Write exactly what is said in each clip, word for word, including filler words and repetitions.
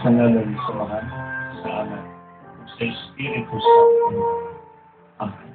Sa ngalan sa Mahal, sa Anak, sa Espiritu Santo. Amen.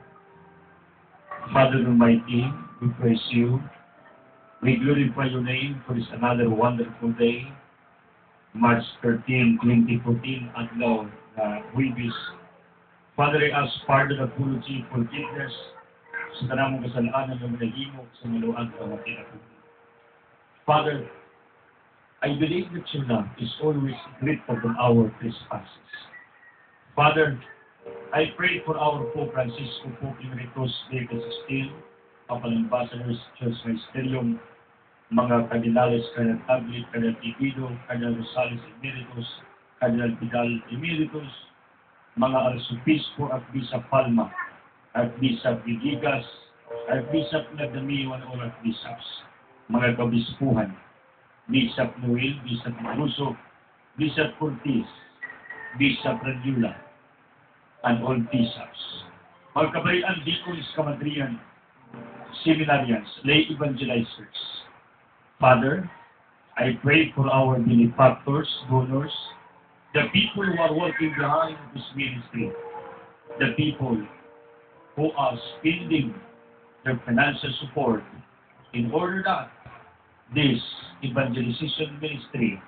Father Almighty, we praise you. We glorify your name for this another wonderful day, March thirteenth, twenty fourteen, adlaw na Huwebes. Father, I ask pardon and apology, forgiveness sa tanamong kasalanan ng manahimok sa maluag na mga Father, I believe that your love is always greater than our trespasses. Father, I pray for our Pope Francisco, Pope Emeritus Day sixteen, Papal Ambassadors, Church Magisterium, mga Kardinales, Kardinal Tablet, Kardinal Iquido, Kardinal Rosales Emeritus, Kardinal Vidal Emeritus, mga Arsobispo at Bishop Palma, at Bishop Vigigas, at Bishop Nagdamio and all Archbishops, mga kabispuhan, Bishop Noel, Bishop Maruso, Bishop Cortez, Bishop Radula, and all bishops. Mga kabayan, deacons, kamadrian, seminarians, lay evangelizers. Father, I pray for our benefactors, donors, the people who are working behind this ministry, the people who are spending their financial support in order that this evangelization ministry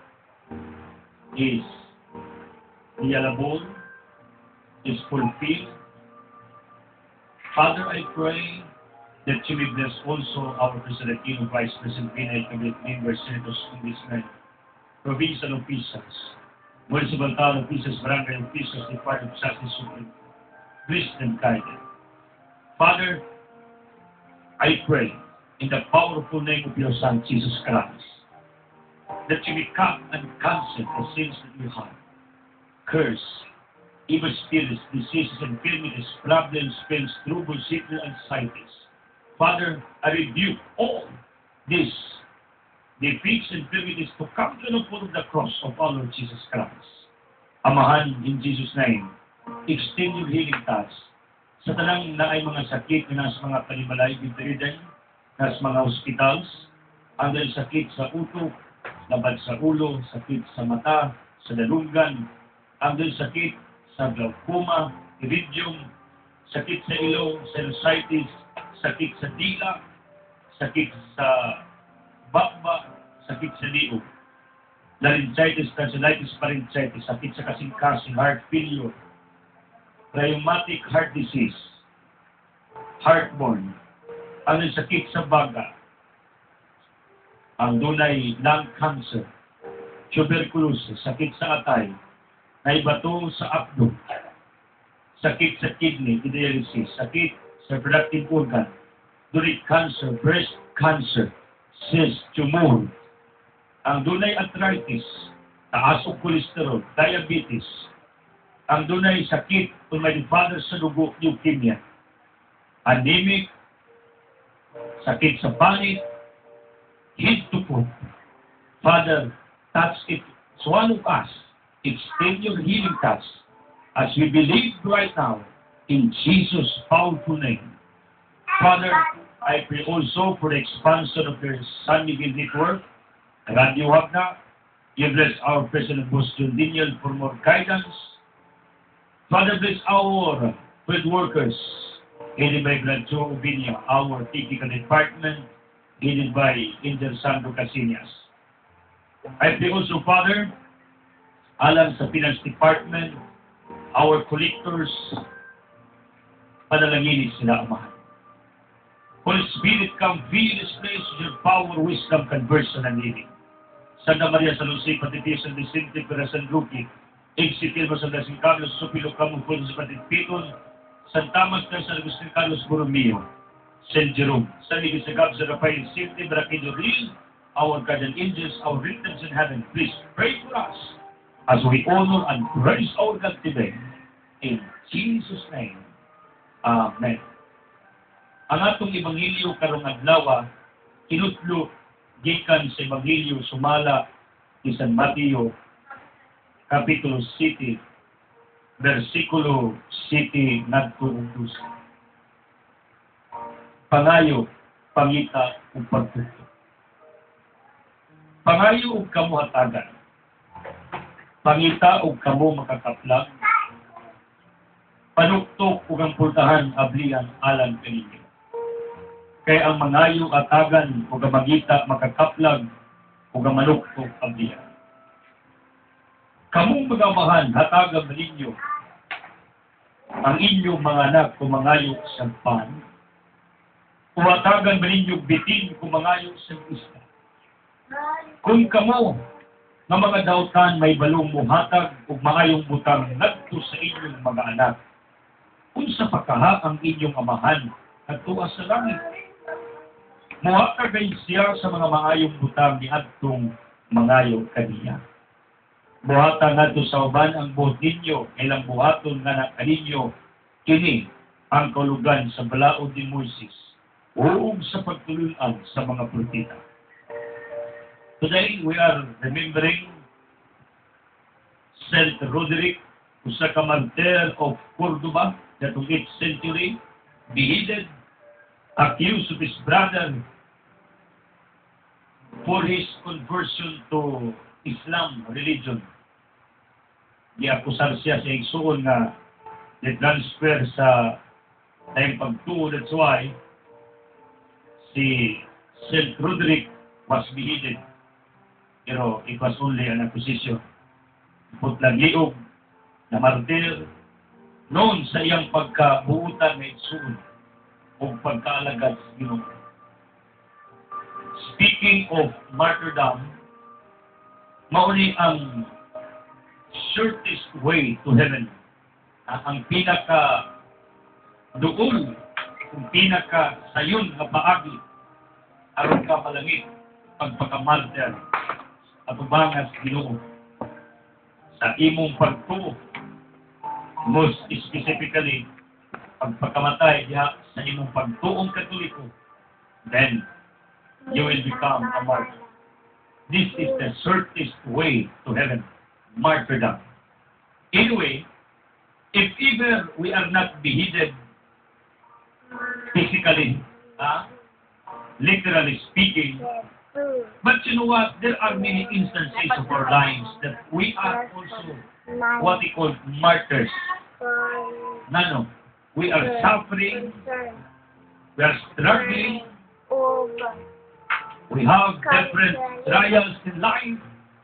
is realizable, is fulfilled. Father, I pray that you will bless also our President King, Vice President Pinay, Cabinet members, senators, congressmen, provincial officials, municipal town officials, barangay officials, Department of Justice, Supreme, priest and guidance. Father, I pray in the powerful name of your Son, Jesus Christ, that you will come and cancel the sins that you have. Curse, evil spirits, diseases, infirmities, problems, pains, troubles, sickness, anxieties. Father, I rebuke all these defeats and infirmities to come to the foot of the cross of our Lord Jesus Christ. Amahan, in Jesus' name, extend your healing touch sa tanang na ay mga sakit na nasa mga panimalay, bedridden, nasa mga hospitals, ang dahil sakit sa utok, labad sa ulo, sakit sa mata, sa dalunggan, ang dahil sakit sa glaucoma, iridium, sakit sa ilong, sinusitis, sakit sa dila, sakit sa bakba, sakit sa liog, laryngitis, tonsillitis, pharyngitis, sakit sa kasing-kasing, heart failure, rheumatic heart disease, heartburn, ang sakit sa baga, ang dunay lung cancer, tuberculosis, sakit sa atay, naibato sa abdo, sakit sa kidney, dialysis, sakit sa reproductive organ, during cancer, breast cancer, cyst, tumor, ang dunay arthritis, taas o kolesterol, diabetes, ang dunay sakit kung may father sa dugo, leukemia, anemic, sakit sa panit, head to foot. Father, touch it, swallow us, extend your healing touch, as we believe right now, in Jesus' powerful name. Father, I pray also for the expansion of your San Miguel Network, Radio Wagna. You bless our President Boston Daniel for more guidance. Father, bless our field workers, headed by Grancho Ubinia, our technical department, headed by Angel Sandro Casillas. I pray also, Father, alam sa Finance Department, our collectors, panalangin sila, Amahan. Holy Spirit, come fill this place with your power, wisdom, conversion, and living. Santa Maria San Jose, Patitisan, Vicente, San Luque, Exitil, San San Carlos, Sopilo, Camufon, sa Patititon, San Tamas, San Agustin Carlos, Borromeo, Saint Jerome, San Miguel Sagab, San Rafael, Sinte, Braquillo, Real, our guardian angels, our victims in heaven, please pray for us as we honor and praise our God today. In Jesus' name, Amen. Ang atong Ebanghelyo karong adlaw, inutlo gikan sa Ebanghelyo sumala ni San Mateo, Kapitulo seven, versikulo seven ngadto ug twelve. Pangayo, pangita ug pagtuto. Pangayo ug kamuhatagan. pangita o kamo makakaplag, panuktok ug ang pultahan ablian alang kaninyo. Kay ang mangayo atagan ug ang mangita makakaplag ug ang manuktok ablian. Kamong magamahan hatagan ninyo ang inyong mga anak kung mangayo sa pan, o hatagan ninyo bitin kung mangayo sa isda. Kung kamo nga mga dautan may balong muhatag ug maayong butang ngadto sa inyong mga anak, unsa pa kaha ang inyong amahan ngadto sa langit? Muhatag kay siya sa mga maayong butang niadtong mangayo kaniya. Buhatan ngadto sa uban ang buhat ninyo, ilang buhaton nga na kaninyo, kini ang kaulugan sa balaod ni Moises, ug sa pagtulunan sa mga propeta. Today, we are remembering Saint Roderick, usa ka martir of Cordoba, datong eighth century, beheaded, accused of his brother for his conversion to Islam religion. Giakusar siya sa igsuon nga i-transfer sa tayong pagtuo. That's why si Saint Roderick was beheaded. Pero it was only an accusation. Putlagiog na martir noon sa iyang pagkabuutan na igsuon o pagkaalagad sa Ginoo. Speaking of martyrdom, mauni ang shortest way to heaven. Ah, ang pinaka duol, ang pinaka sayon nga paagi aron ka malangit pagpakamartir at ubangas Ginoo sa imong pagtuo, most specifically pagpakamatay diha sa imong pagtuong Katoliko, then you will become a martyr. This is the shortest way to heaven, martyrdom. Anyway, if ever we are not beheaded physically, uh, literally speaking, but you know what? There are many instances of our lives that we are also what we call martyrs. Nano, we are suffering, we are struggling, we have different trials in life.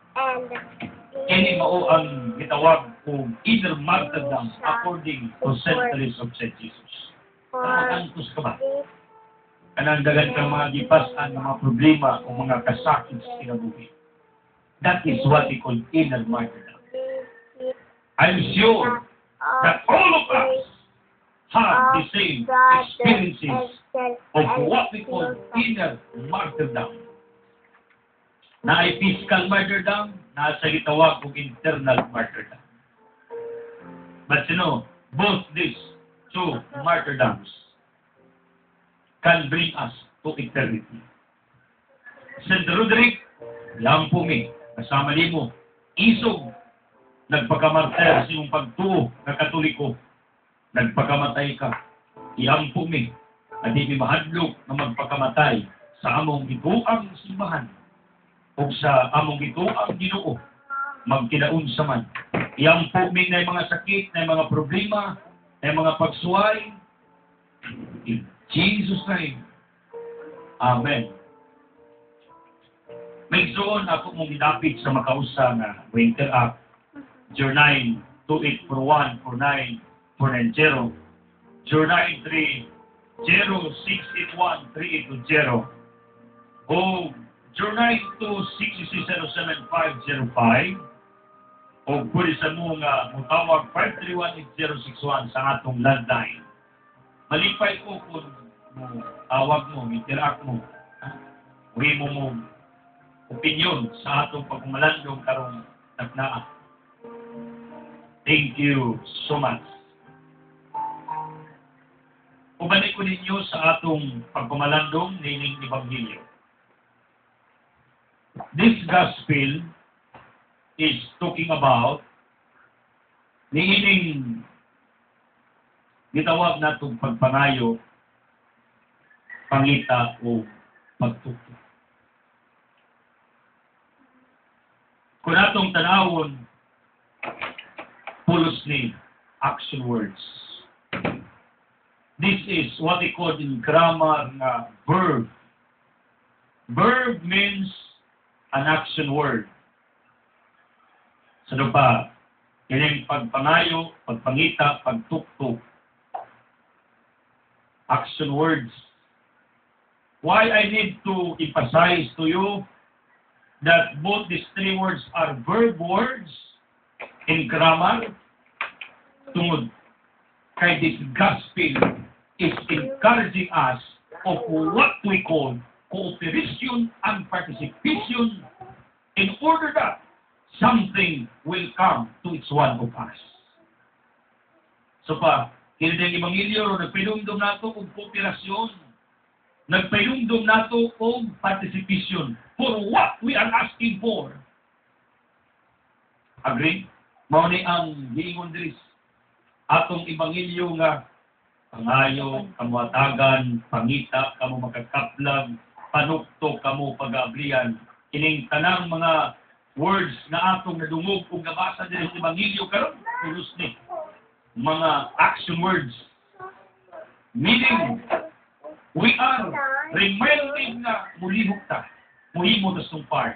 Kini mao ang gitawag kong either martyrdom according to Saint Teresa of Saint Jesus. Kamag-antos ka ba? Kanang dagan kang mga gipasan ng mga problema o mga kasakit sa kinabuhi. That is what we call inner martyrdom. I'm sure that all of us have the same experiences of what we call inner martyrdom. Na ay physical martyrdom, na sa gitawag kong internal martyrdom. But you know, both these two martyrdoms can bring us to eternity. Saint Roderick, lampo mi, kasama nimo, isog, nagpakamartir sa iyong pagtuo na Katoliko, nagpakamatay ka, iampo mi, at di mi mahadlok na magpakamatay sa among gituang simbahan o sa among gituang Ginoo, magkinaun sa man. Iampo mi na mga sakit, na mga problema, na mga pagsuway, in Jesus' name. Amen. May zoon ako mong idapit sa makausa na Winter Act zero nine two eight four one four nine four nine zero zero nine three zero six eight one three eight zero o zero nine two six six zero seven five zero five o pwede sa mo nga mutawag five three one eight zero six one sa atong landline. Malipay ko kung mo, tawag mo, interact mo, huwi mo mo opinion sa atong pagkumalandong karong nagnaa. Thank you so much. Ubanay ko ninyo sa atong pagkumalandong nining Ebanghelyo. This gospel is talking about niining gitawag natong pagpangayo, pangita o pagtuto. Kung atong tanawon pulos ni action words. This is what they call in grammar na verb. Verb means an action word. Sa so, pa, yan yung pagpangayo, pagpangita, pagtuktok. Action words. Why I need to emphasize to you that both these three words are verb words in grammar. Tungod kay this gospel is encouraging us of what we call cooperation and participation in order that something will come to each one of us. So pa, kinitang Ebanghelyo, nagpilumdum nato og kooperasyon, nagpilumdum nato og participation for what we are asking for. Agree? Mao ni ang giingon diri atong Ebanghelyo nga pangayo, kamuatagan, pangita, kamo magkakaplag, panukto, kamo pag-ablian. Kining tanang mga words na atong nadungog kung nabasa din sa Ebanghelyo karon, pulos ni mga action words. Meaning, we are reminding na mulihok ta, muhimo ta sumpar,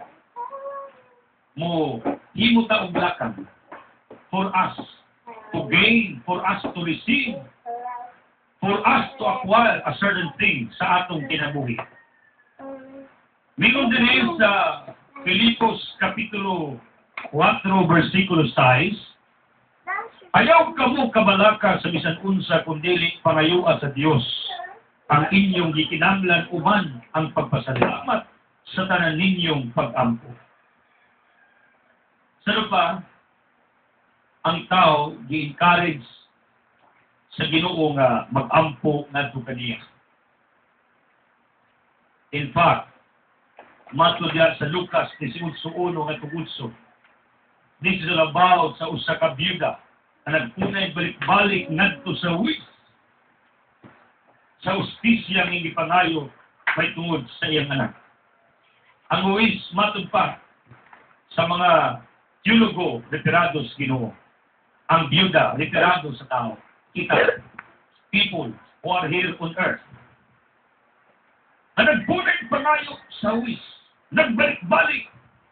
mo himo ta og lakang for us to gain, for us to receive, for us to acquire a certain thing sa atong kinabuhi. Mingon din sa Filipos Kapitulo four, versikulo six, ayaw kamo kabalaka sa bisan unsa kundili pangayuan sa Dios ang inyong gikinahanglan uban ang pagpasalamat sa tanan ninyong pag-ampo. Sa pa, ang tao gi-encourage sa Ginoo nga mag-ampo ngadto kaniya. In fact, matod diya sa Lucas eighteen one nga tugudso, this is all about sa usa ka byuda na nagpunay balik-balik ngadto sa wis sa ustisya nga gipangayo may tungod sa iyang anak. Ang wis matod pa sa mga teologo retirados Ginoo, ang byuda retirado sa tao. Kita, people who are here on earth, na nagpunay pangayo sa wis, nagbalik-balik.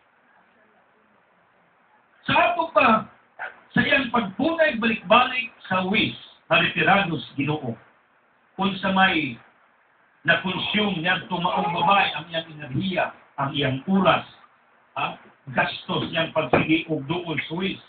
Sa ato pa, sa iyang pagpunay balik-balik sa wis, na retirados Ginoo, kung sa may na-consume niya tumaong babae ang iyang enerhiya, ang iyang oras, ha? Gastos niyang pagsigi o doon sa wis.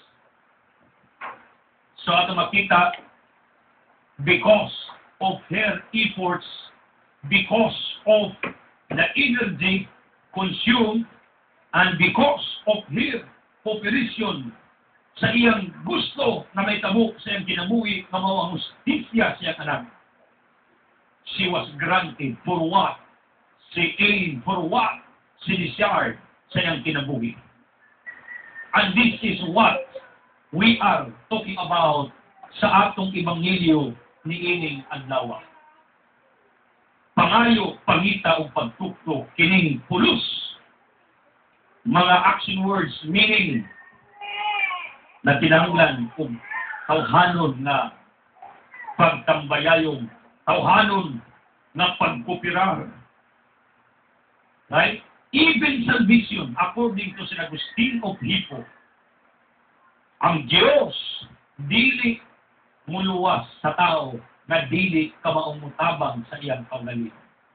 So ato makita, because of her efforts, because of the energy consumed, and because of her cooperation sa iyang gusto na may tabo sa iyang kinabuhi na mao ang justisya sa iyang anak, she was granted for what she aimed, for what she desired sa iyang kinabuhi. And this is what we are talking about sa atong Ebanghelyo ni ining adlaw. Pangayo, pangita o pagtuktok kining pulos mga action words, meaning na tinanglan kung tawhanon na pagtambayayon, tawhanon na pagkupirar. Right? Even salvation, according to Saint Agustin of Hippo, ang Diyos dili muluwas sa tao na dili kamaong mutabang sa iyang panggalingon.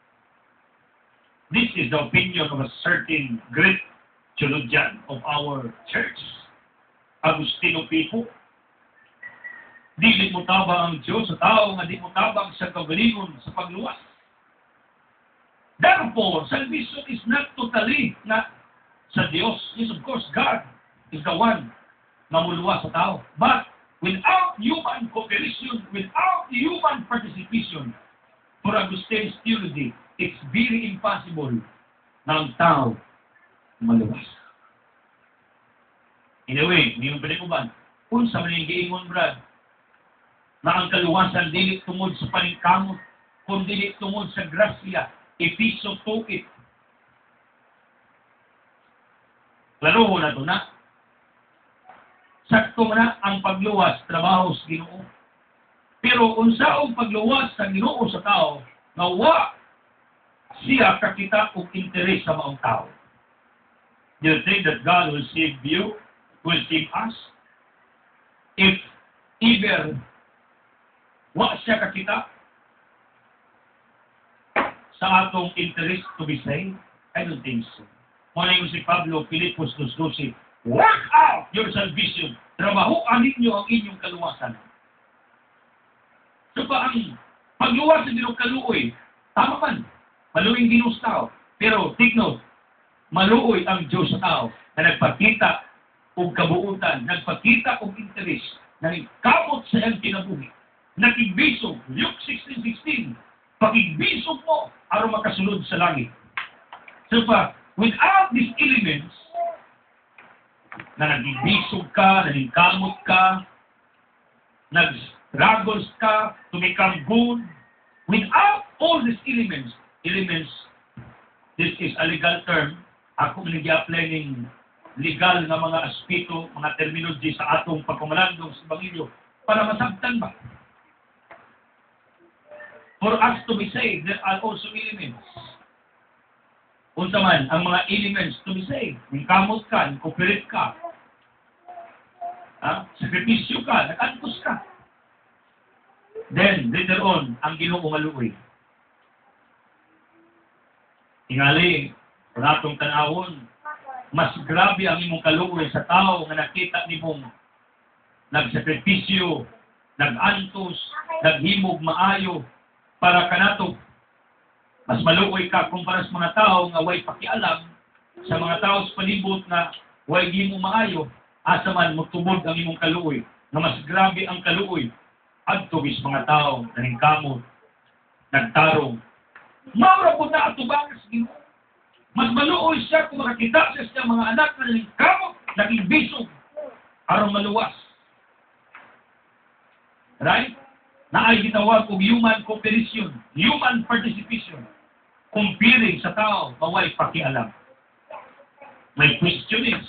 This is the opinion of a certain great theologian of our church, Agustino Hippo. Dili mutabang ang Diyos sa tao nga di mutabang sa kagalingon sa pagluwas. Therefore, salvation is not totally na sa Diyos. Yes, of course, God is the one na muluwas sa tao. But without human cooperation, without human participation, for Augustine's theology, it's very impossible na ang tao maluwas. Anyway, ngayon pa rin ko ba? Kung sa maling giingon, Brad, na ang kaluwasan dili tungod sa paningkamot, kung dili tungod sa grasya, Episo two it. Klaro na ito na. sakto na ang pagluwas trabaho sa Ginoo. Pero unsaong pagluwas sa Ginoo sa tao nga wa siya kakita og interes sa maong tao. Do you think that God will save you, will save us? If ever wa siya kakita sa atong interest to be saved, I don't think so. Muna yung si Pablo, Filipos two twelve, work out your salvation. Trabahoan ninyo ang inyong kaluwasan. So pa ang pagluwas sa Ginoo kaluoy, tama man, maluoy Ginoo sa tao. Pero take note, maluoy ang Diyos sa tao na nagpakita og kabuutan, nagpakita og interes, nagkamot sa iyang kinabuhi, nakigbisog, Luke sixteen sixteen, pakigbisog mo aron makasulod sa langit. So pa, without these elements, na nagbibisog ka, naningkamot ka, nag-struggles ka to become good, without all these elements, elements, this is a legal term, ako nag-i-apply ng legal na mga aspito, mga terminology sa atong pagkumalandong sa Ebanghelyo para masabtan ba? For us to be saved, there are also elements. Unsa man ang mga elements to be saved. Ningkamot ka, ningkooperate ka. Ha? Sakripisyo ka, nag-antos ka. Then, later on, ang Ginoo maluoy. Tingali, kung atong tanawon, mas grabe ang imong kaluoy sa tao nga nakita nimong nagsakripisyo, nag-antos, naghimog maayo para kanato. Mas maluoy ka kumpara sa mga tao nga way pakialam sa mga tao sa palibot na way himo maayo, asa man magtubod ang imong kaluoy na mas grabe ang kaluoy adto bis mga tao naningkamot, nagtarong. Maura po na ato ba sa Ginoo? Mas maluoy siya kung makakita siya sa mga anak na naningkamot, naging bisog aron maluwas. Right? Na ay gitawag og human cooperation, human participation, comparing sa tao, maway pakialam. May question is,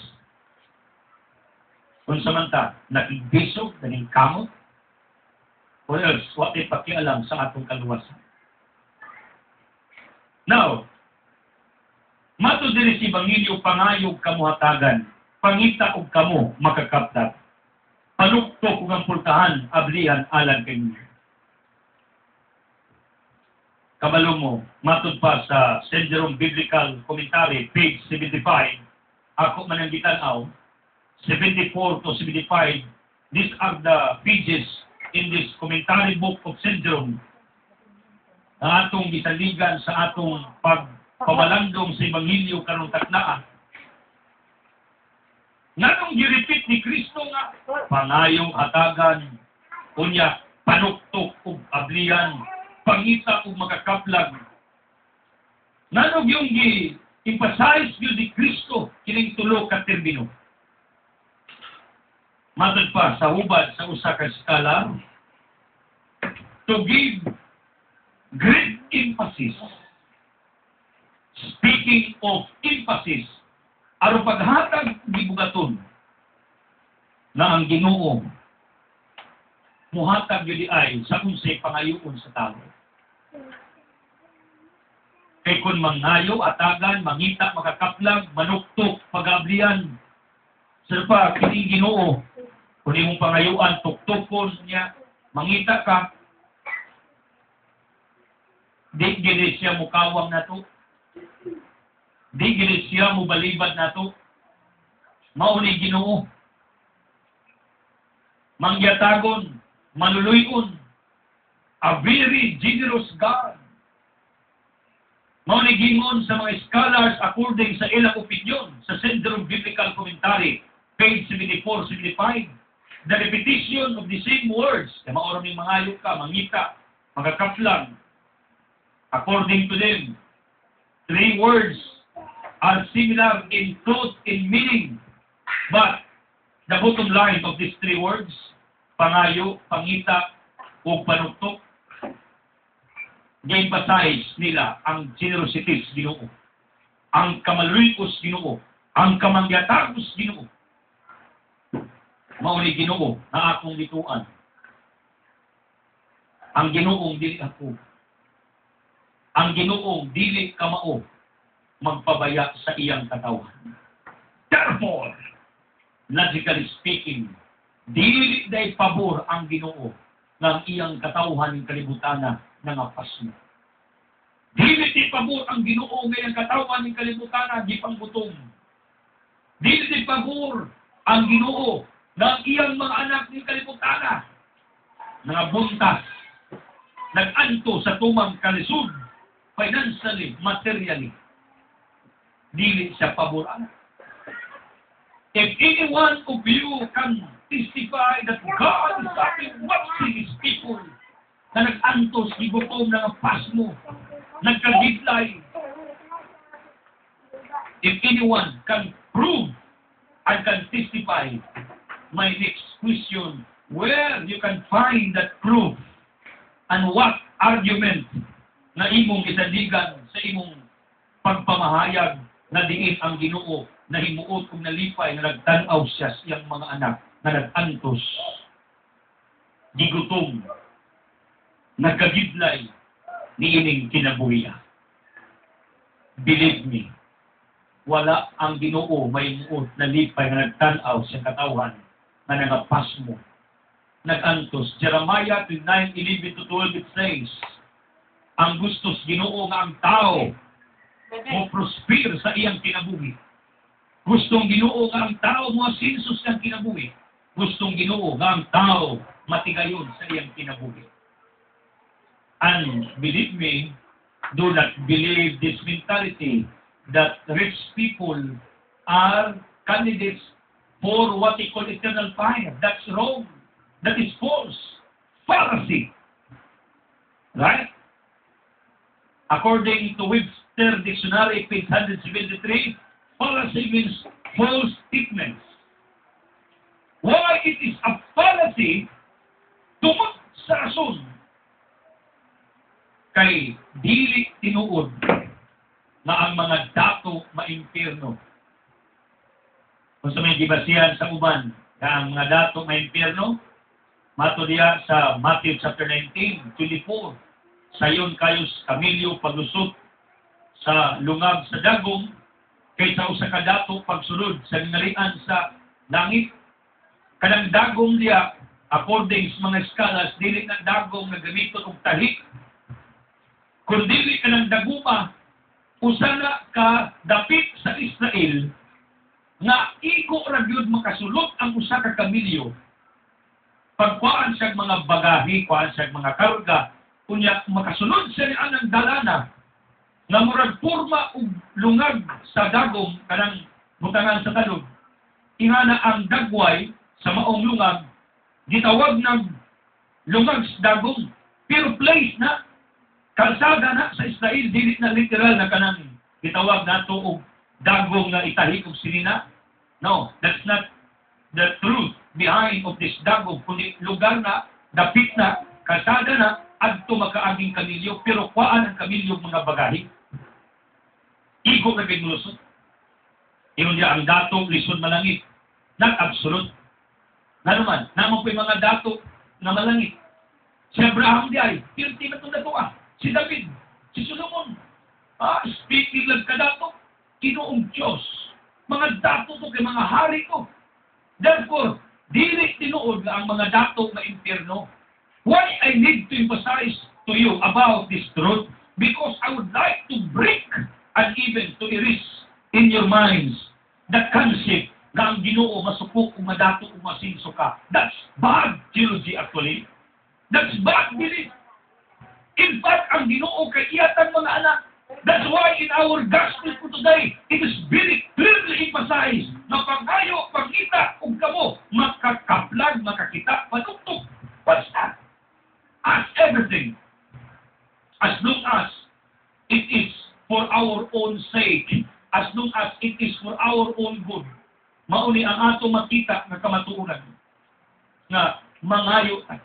kung samanta, nakigbisog, naningkamot, or else, what ay pakialam sa atong kaluwasan. Now, mato diri si Ebanghelyo pangayog kamuhatagan, pangita og kamo makakaptat, panuktok ug ang pultahan, ablihan alan kanyo. Kabalo mo, matod pa sa Saint Jerome Biblical Commentary, page seventy-five, ako man ang gitanaw, seventy-four to seventy-five, these are the pages in this commentary book of Saint Jerome na atong gitaligan sa atong pagpamalandong sa Ebanghelyo karong taknaan. Nanong gi-repeat ni Kristo nga, pangayong hatagan, unya, panuktok ug ablihan, pangita ug makakaplag. Nanog yung gi-emphasize yun ni Kristo kining tulo ka termino. Matod pa sa hubad sa usa ka skala, to give great emphasis. Speaking of emphasis, aron paghatag gibugaton na ang Ginoo muhatag gyud ay sa unsay pangayoon sa tao. Kay kun mangayo, atagan, mangita, makakaplag, manuktok, pag-ablian, serpa kini Ginoo, kung imong pangayoan, tuktokon niya, mangita ka, di gini siya mukawang na to, di gini siya mubalibad na to, mauni Ginoo, mangyatagon, maluluyon, a very generous God. Maunigingon sa mga scholars according sa ilang opinion sa Saint Jerome Biblical Commentary, page seventy-four seventy-five, the repetition of the same words, kaya maoram yung mangayo ka, mangita, magkakaplang, according to them, three words are similar in truth, in meaning, but the bottom line of these three words, pangayo, pangita, o panuktok, gi-emphasize nila ang generosity sa Ginoo, ang kamaluyos Ginoo, ang kamangyatagos Ginoo. Mao ni Ginoo na akong bituan. Ang Ginoong dili ako. Ang Ginoong dili kamao magpabaya sa iyang katawan. Therefore, logically speaking, dili day pabor ang Ginoo ng iyang katawhan ng kalibutana ng apas mo. Dili di pabor ang Ginoo ng iyang katawhan ng kalibutana di panggutom. Dili di pabor ang Ginoo ng iyang mga anak ng kalibutana nga buntas nag-anto sa tumang kalisod, financially, materially. Dili siya pabor anak. If any one of you can testify that God is having watching His people na nag-antos, gigutom ng pasmo, nagkagidlay. If anyone can prove and can testify, my next question, where you can find that proof and what argument na imong isandigan sa imong pagpamahayag na diin ang Ginoo na himuot kung nalipay na nagtanaw siya sa iyang mga anak na nag-antos, gigutom, nagkagidlay ni ining kinabuhiya. Believe me, wala ang Ginoo may muot na lipay na nagtanaw sa katawan na nangapasmo, nag-antos. Jeremiah twenty-nine, eleven to twelve, it says, ang gustos Ginoo nga ang tao mo prosper sa iyang kinabuhi. Gustong Ginoo nga ang tao mo sinsos sa kinabuhi. Gustong Ginoo nga ang tao matigayon sa iyang kinabuhi. And believe me, do not believe this mentality that rich people are candidates for what they call eternal fire. That's wrong. That is false. Fallacy. Right? According to Webster Dictionary, page one seventy-three, fallacy means false statements. Why it is a fallacy? Tungod sa rason. Kay dili tinuod na ang mga dato maimpierno. Kung sa may gibasihan sa uban, na ang mga dato maimpierno, mato diya sa Matthew chapter nineteen, twenty-four, sayon kayos kamilyo paglusot sa lungag sa dagong, kaysa usa ka dato pagsulod sa ningalian sa langit. Kanang dagong diya, according sa mga skalas, dili na dagong na gamiton og tahi. Kung dili ka ng daguma, usana ka dapit sa Israel, nga iko ra gyud makasulot ang usa ka kamilyo. Pagkuan siya mga bagahe, kuan siya mga karga, kunya makasulod siya ni anang dalana, nga murag porma og lungag sa dagom kanang butangan sa talog. Ingana ang dagway sa maong lungag, gitawag ng lungag sa dagom, pero place na, kalsada na sa Israel, dili na literal na kanang gitawag nato og dagong nga itahi og sinina. No, that's not the truth behind of this dagong, kundi lugar na, dapit na, kalsada na, adto makaaging kamilyo, pero kuaan ang kamilyo mga bagahe. Igo na gayulusot. Iyon niya ang dato, lisod malangit. Not absolute. Nga naman, naman po yung mga dato na malangit. Si Abraham di ay, pirti na itong dato ah. Si David, si Solomon. Ah, speaking lang ka dato, Ginoong Diyos. Mga dato to kay mga hari ko. Therefore, dili tinuod na ang mga dato na impyerno. Why I need to emphasize to you about this truth? Because I would like to break and even to erase in your minds the concept na ang Ginoo masupok kung madato kung masinso ka. That's bad theology actually. That's bad belief. In fact, ang Ginoo kay iyatan mga anak. That's why in our gospel for today, it is very clearly emphasized na pag-ayo, pagkita, kung kamo, makakaplag, makakita, patugtog. What's that? As everything, as long as it is for our own sake, as long as it is for our own good, mauni ang ato makita nga kamatuunan nga mangayo at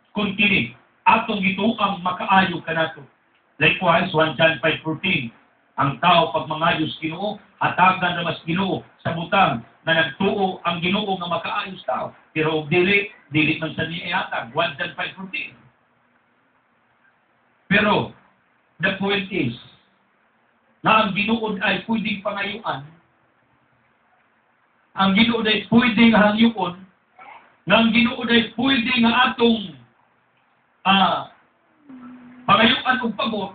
continue atong gituang makaayo kanato. Likewise, First John five fourteen, Ang tao pag mangayos Ginoo, hatagan na mas Ginoo sa butang na nagtuo ang Ginoo nga makaayos tao. Pero dili, dili man sa niya ihatag. One John five fourteen. Pero, the point is, na ang Ginoo ay pwedeng pangayuan, ang Ginoo ay pwedeng hangyuon, nga ang Ginoo ay pwedeng nga atong ah, pangayuan o pabor,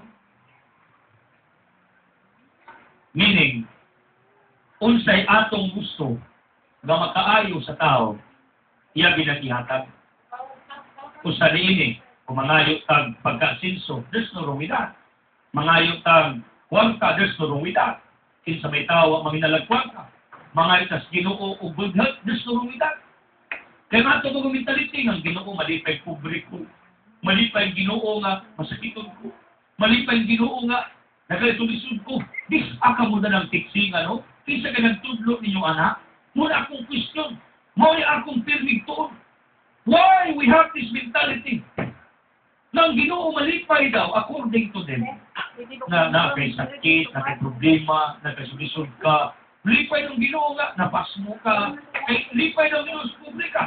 meaning, unsay atong gusto nga makaayo sa tao, iya ginagihatag. Kung sa niini, kung mangayo tag pagkasinso, there's no wrong with that. Mangayo tag kwarta, there's no wrong with that. Kinsa may tao, manginalag kwarta. Mangayo tas Ginoo o good health, there's no wrong with that. Kaya nga ito kong mentality ng Ginoo, malipay pobre ko. Malipay Ginoo nga, masakiton ko. Malipay Ginoo nga, nagkalitong ko. Dis aka mo na ng tiksing, ano? Kinsa ka nagtudlo ninyo anak? Muna akong question. Muna akong pirmig toon. Why we have this mentality? Nang Ginoo malipay daw, according to them, na nakay sakit, nakay problema, nagkasulisod ka, lipay ng Ginoo nga, napasmo ka, kay lipay ng Ginoo sa publika.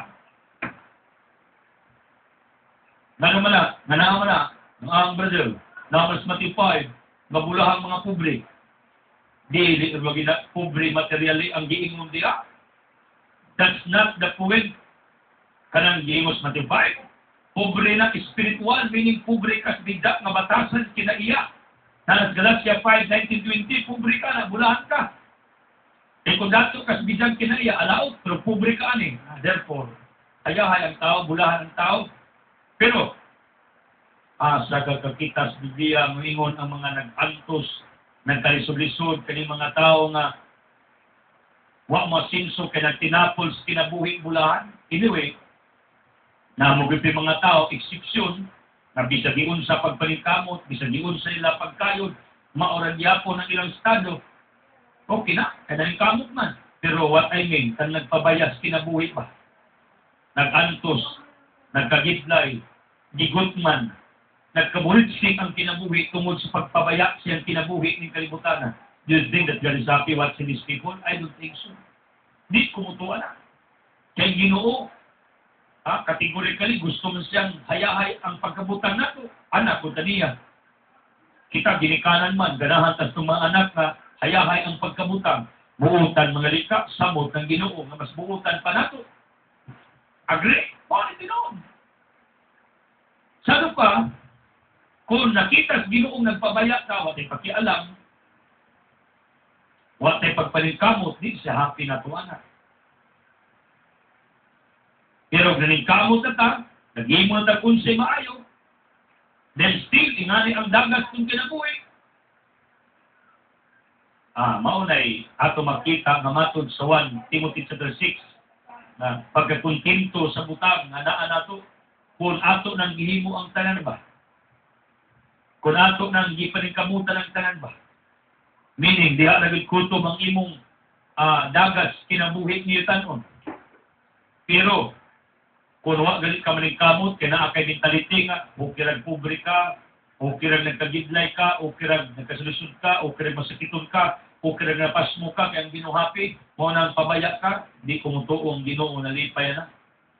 Nga naman na, nga naman na, ng ang brother, na mas matipay, mabulahang mga pobre. Di, di, di, pobre materially ang giingon diya. That's not the point. Kanang giingos matipay. Pobre na spiritual, meaning pobre ka sa bigda nga batasan kinaiya. Nalas Galatia five nineteen twenty, pobre ka na, bulahan ka. E kung dato ka sa bigda kinaiya, alaot, pero pobre ka ani. Therefore, ayahay ang tao, bulahan ang tao. Pero, ah, sa kakakita sa Biblia, moingon ang mga nag-antos, nagkalisod-lisod, kani mga tao nga wa masinso kay nagtinapol sa kinabuhi bulahan. Anyway, na mugipi mga tao, eksepsyon, na bisag giun sa pagpaningkamot, bisag giun sa ila pagkayod, maorag yapon ang ilang estado, okay na, kaya kamot man. Pero what I mean, kan nagpabayas kinabuhi ba? Nag-antos, nagkagidlay, gigutman, nagkabuhitsik ang kinabuhi tungod sa pagpabaya siyang kinabuhi ng kalibutan. Do you think that God is happy watching these people? I don't think so. Di kumutuan na. Kaya Ginoo, ha, categorically, gusto mo siyang hayahay ang pagkabutan nato. Anak ko taniya. Kita ginikanan man, ganahan tas ng mga anak na hayahay ang pagkabutan. Buutan mga lika, samot ng Ginoo, nga mas buutan pa nato. Agree? Paano noon? Sano pa, kung nakita sa Ginoong nagpabaya ka, watay pakialam, watay pagpaningkamot, di siya happy na ito, anak. Pero ganingkamot na ta, nag-imo na ta kung siya'y maayo, then still, ingani ang dagat kung kinabuhi. Ah, maunay, ato makita nga matod sa First Timothy chapter six, na pagkakuntinto sa butang, nga naan nato, kung ato nang gihimo ang tanan ba? Kung ato nang gipaningkamutan ang tanan ba? Meaning, diha naging kutob ang imong uh, dagas kinabuhi niyo tanon. Pero, kung wa galit ka maningkamot, kaya kay mentality nga, o kirag pobre ka, o kirag nagkagidlay ka, o kirag nagkasulusod ka, o kirag masakiton ka, o kirag napasmo ka, kaya ang ginuhapi, mo nang pabaya ka, di kumutuong Ginoo na lipay na.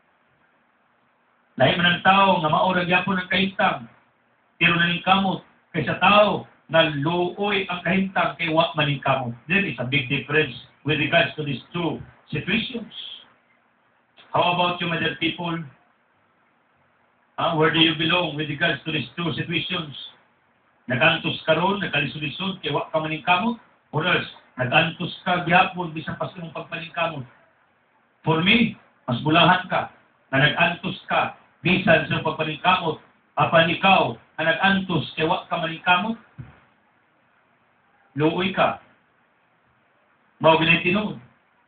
Lahi man ang tao nga maorag yapon ang kahintang, pero naningkamot kaysa tao na luoy ang kahintang kay wa maningkamot. There is a big difference with regards to these two situations. How about you, my dear people? Uh, where do you belong with regards to these two situations? Nag-antos ka ron, nagkalisod-lisod, kay wa ka maningkamot? Or else, nag-antos ka gihapon, bisan pas imong pagpaningkamot? For me, mas bulahan ka, na nag-antos ka, bisan sa pagpaningkamot, apan ikaw, na nag-antos, kay wa ka maningkamot? Luoy ka. Mao ginay tinuod.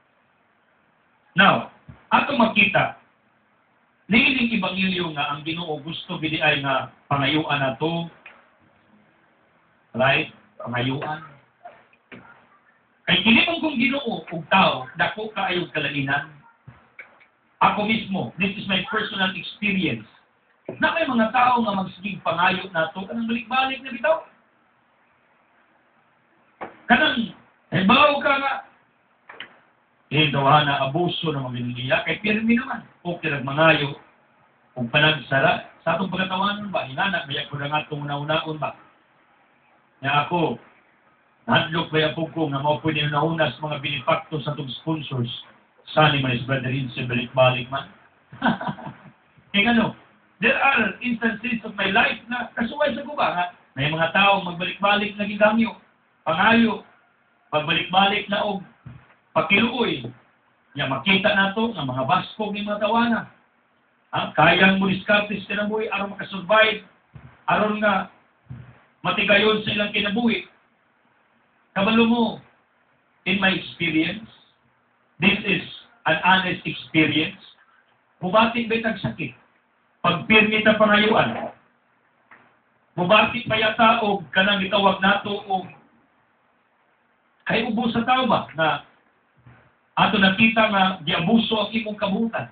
Now, ato makita, niining Ebanghelyo nga ang Ginoo gusto gidi ay nga pangayuan nato, right? Pangayuan. Kay kini mong kung Ginoo ug tao, dako kaayog kalainan. Ako mismo, this is my personal experience. Na may mga tao nga magsigig pangayo nato kanang balik-balik na bitaw. Kanang, halimbawa ka nga, hindawahan na abuso ng mga biniliya, kay pirmi naman. O kinagmangayo, o panagsara, sa atong pagkatawanan ba, hinanak, may ako na nga itong una-unaon ba? Na ako, nahadlok ba yung ko nga mao pwede nauna sa mga binipakto sa itong sponsors. Sani man is brother Inse, balik-balik man. Eh ano, there are instances of my life na kasuway sa kuba nga, may mga tao magbalik-balik na gigamyo, pangayo, pagbalik-balik na og pakiluoy, nga makita nato nga mga baskog ni mga tawana. Ha? Kayang mo diskartes kinabuhi aron makasurvive, aron nga matigayon sa ilang kinabuhi. Kabalo mo, in my experience, this is an honest experience. Mubati ba itag sakit? Pagpirmi ta pangayuan. Mubati pa yata o kanang itawag nato o kay ubos sa tao ba na ato nakita nga giabuso ang imong kabutan.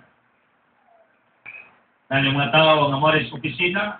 Na yung mga tao nga moris opisina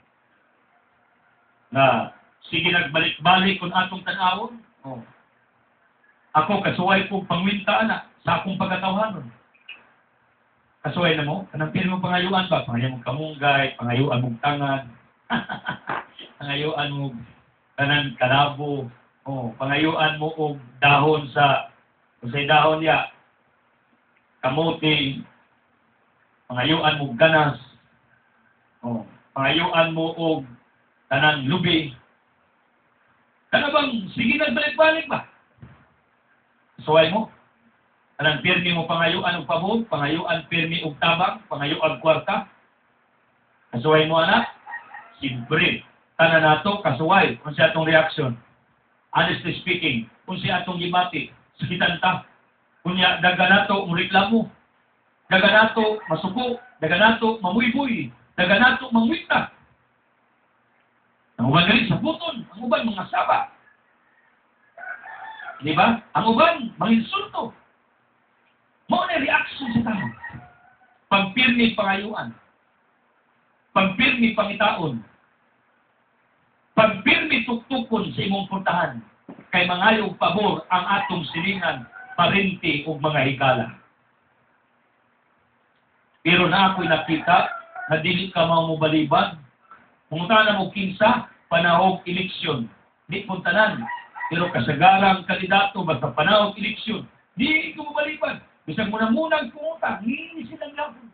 na sige nagbalik-balik kung atong tanawon. Oh. Ako kasuway kong pangwinta na sa akong pagkatawhanon. Kasuway na mo, kanang pili mo pangayuan ba? Pangayuan mong kamunggay, pangayuan mong tangan, pangayuan mong kanang kalabo, oh, pangayuan mo og dahon sa, kung sa'y dahon niya, kamote, pangayuan mo ganas, oh, pangayuan mo og kanang lubi. Kana bang, sige nagbalik-balik ba? Kasuway mo? Anang pirmi mo pangayuan og pabog, pangayuan pirmi og tabang, pangayuan kwarta. Kasuway mo anak? Siyempre, tanan nato kasuway kung siya atong reaction. Honestly speaking, kung siya atong gibati, sakitan ta. Kunya daga nato mureklamo. Daga nato masuko, daga nato mamuyboy, daga nato mangwita. Ang uban galing sa puton, ang uban mga saba. Di ba? Ang uban manginsulto. Mao na reaction sa tao. Pagpirmi pangayuan. Pagpirmi pangitaon. Pagpirmi tuktukon sa imong puntahan. Kay mangayog pabor ang atong silingan, parinti ug mga higala. Pero na ako'y nakita na dili ka mamubaliban. Mungutan na mo kinsa, panahog eleksyon. Di puntanan. Pero kasagarang kandidato basta panahog eleksyon. Di ko mabaliban. Bisag mo na munang pumunta, hindi silang lapon.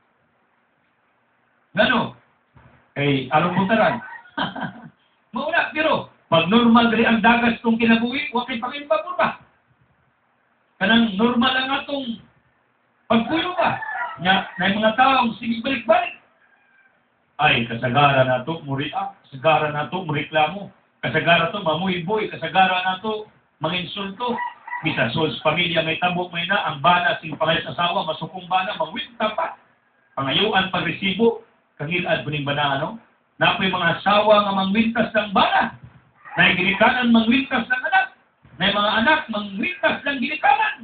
Gano? Kay arong butaran. Mauna, pero pag normal rin ang dagas itong kinabuhi, huwag kay pangimabor ba? Kanang normal lang atong pagpuyo ba? Nga, na mga taong sige balik-balik. Ay, kasagara na ito, muriak. Kasagara na ito, muriklamo. Kasagara to mamuhiboy. Kasagara na ito, manginsulto. Bisa sos pamilya may tabok may na, ang bana sing pangayos asawa, masukong bana, mangwinta pa. Pangayuan pagresibo, kangilad po ning bana, ano? Napoy mga asawa nga mangwintas ng bana. Na ginikanan mangwintas ng anak. Na mga anak mangwintas ng ginikanan.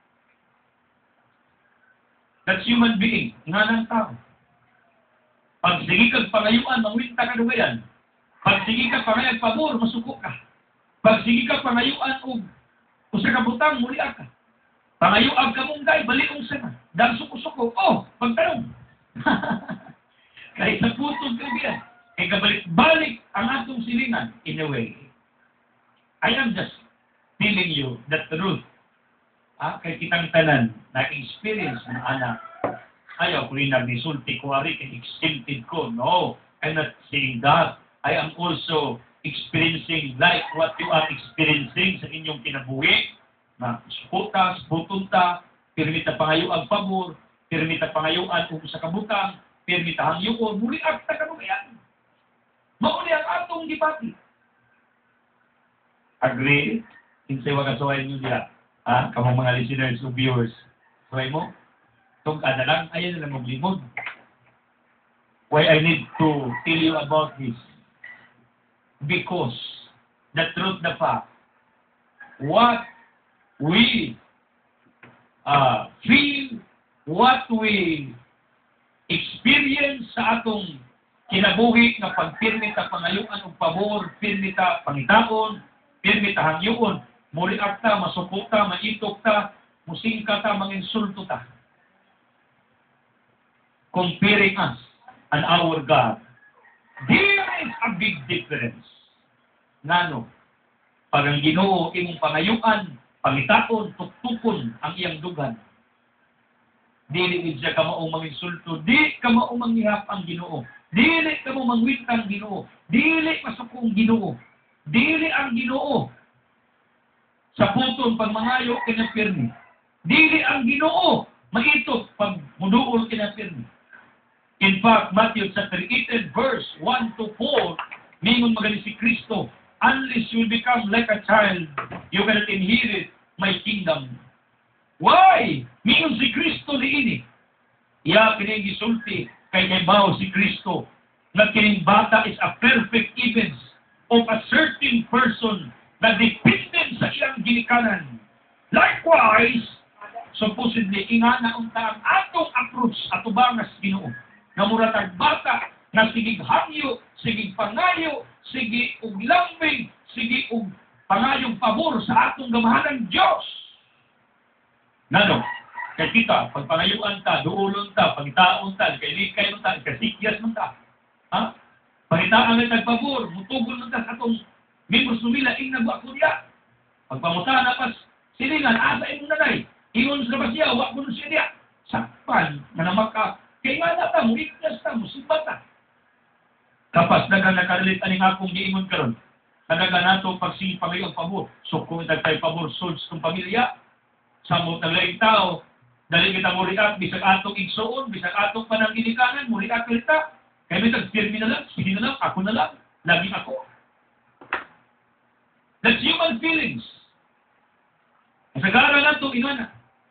That's human being, nga ng tao. Pag sige kag pangayuan, mangwinta ka dugayan. Pag sige kag pangayag pabor, masuko ka. Pag sige kag pangayuan, og kung sa kabutang, muli ka. Pangayuag ka mong gay, baliong sana. Dahil suko-suko, oh, pagtanong. Kahit sa putog ka biyan, kay kabalik-balik ang atong silingan, in a way. I am just telling you the truth. Ah, kay kitang tanan, na-experience ng anak. Ayaw ko rin nag-nisulti ko, ari, kay exempted ko. No, I'm not saying that. I am also experiencing like what you are experiencing sa inyong kinabuhi, na sukuta, butunta, pirmita pangayuan pabor, pirmita pangayuan kung sa kabutang, pirmita hangyuon, muli akta kanubayan. Mauli ang atong gipati. Agree? Kinsay wakasaway nyo diya. Ha? Kamang mga listeners o viewers. Saway mo? Itong kada lang, ayan na lang maglimod. Why I need to tell you about this? Because the truth, the fact, what we uh, feel, what we experience sa atong kinabuhi na pagpirmi ta pangayuan o pabor, pirmi ta pangitaon, pirmi tahang yun, muriak ta, masupok ta, maitok ta, musingka ta, manginsulto ta. Comparing us and our God, there is a big difference. Ngano? Pag ang Ginoo imong pangayuan, pangitaon, tuktukon ang iyang dugan. Dili gid siya ka mao manginsulto, di ka mao manghihap ang Ginoo. Dili ka mo mangwintang Ginoo. Dili pasukong Ginoo. Dili ang Ginoo sa puton pag mangayo kina pirmi. Dili ang Ginoo maitot pag muduol kina pirmi. In fact, Matthew chapter eighteen verse one to four, mingon magani si Kristo, unless you become like a child, you cannot inherit my kingdom. Why? Mingon si Kristo niini. Iya kining gisulti kay kaybaw si Kristo nga kining bata is a perfect image of a certain person na dependent sa iyang ginikanan. Likewise, supposedly, ingana unta ang atong approach ato ba nga sa Ginoo. Nga muratag bata na sigig hangyo, sigig pangayo, sige og lambing, sige og pangayong pabor sa atong gamahanan Diyos. Nano? Kaya kita, pag pangayuan ta, duulon ta, pagitaon ta, kailikay mo ta, kasikyas mo ta. Ha? Pangitaan ay tagpabor, mutugol mo ta sa atong membros numila, ing nagwa ko diya. Pagpamuta na pas, silingan, asa imong nanay, ingon sa basya, wak mo siya diya. Sakpan, manamag ka, kaya nga na ta, muiklas ta, musibat ta. Kapas, naga nakarilit aning akong giingon karon. Nagaga nato pagsing pangayong pabor. So kung itagtay pabor, souls kong pamilya, samot ng laing tao, dali kita mo riat, bisag atong igsoon, bisag atong panangginikanan, mo riat kita. Kaya may tag-firmi na lang, sige na lang, ako na lang, laging ako. That's human feelings. Nasagara na ito, ingana.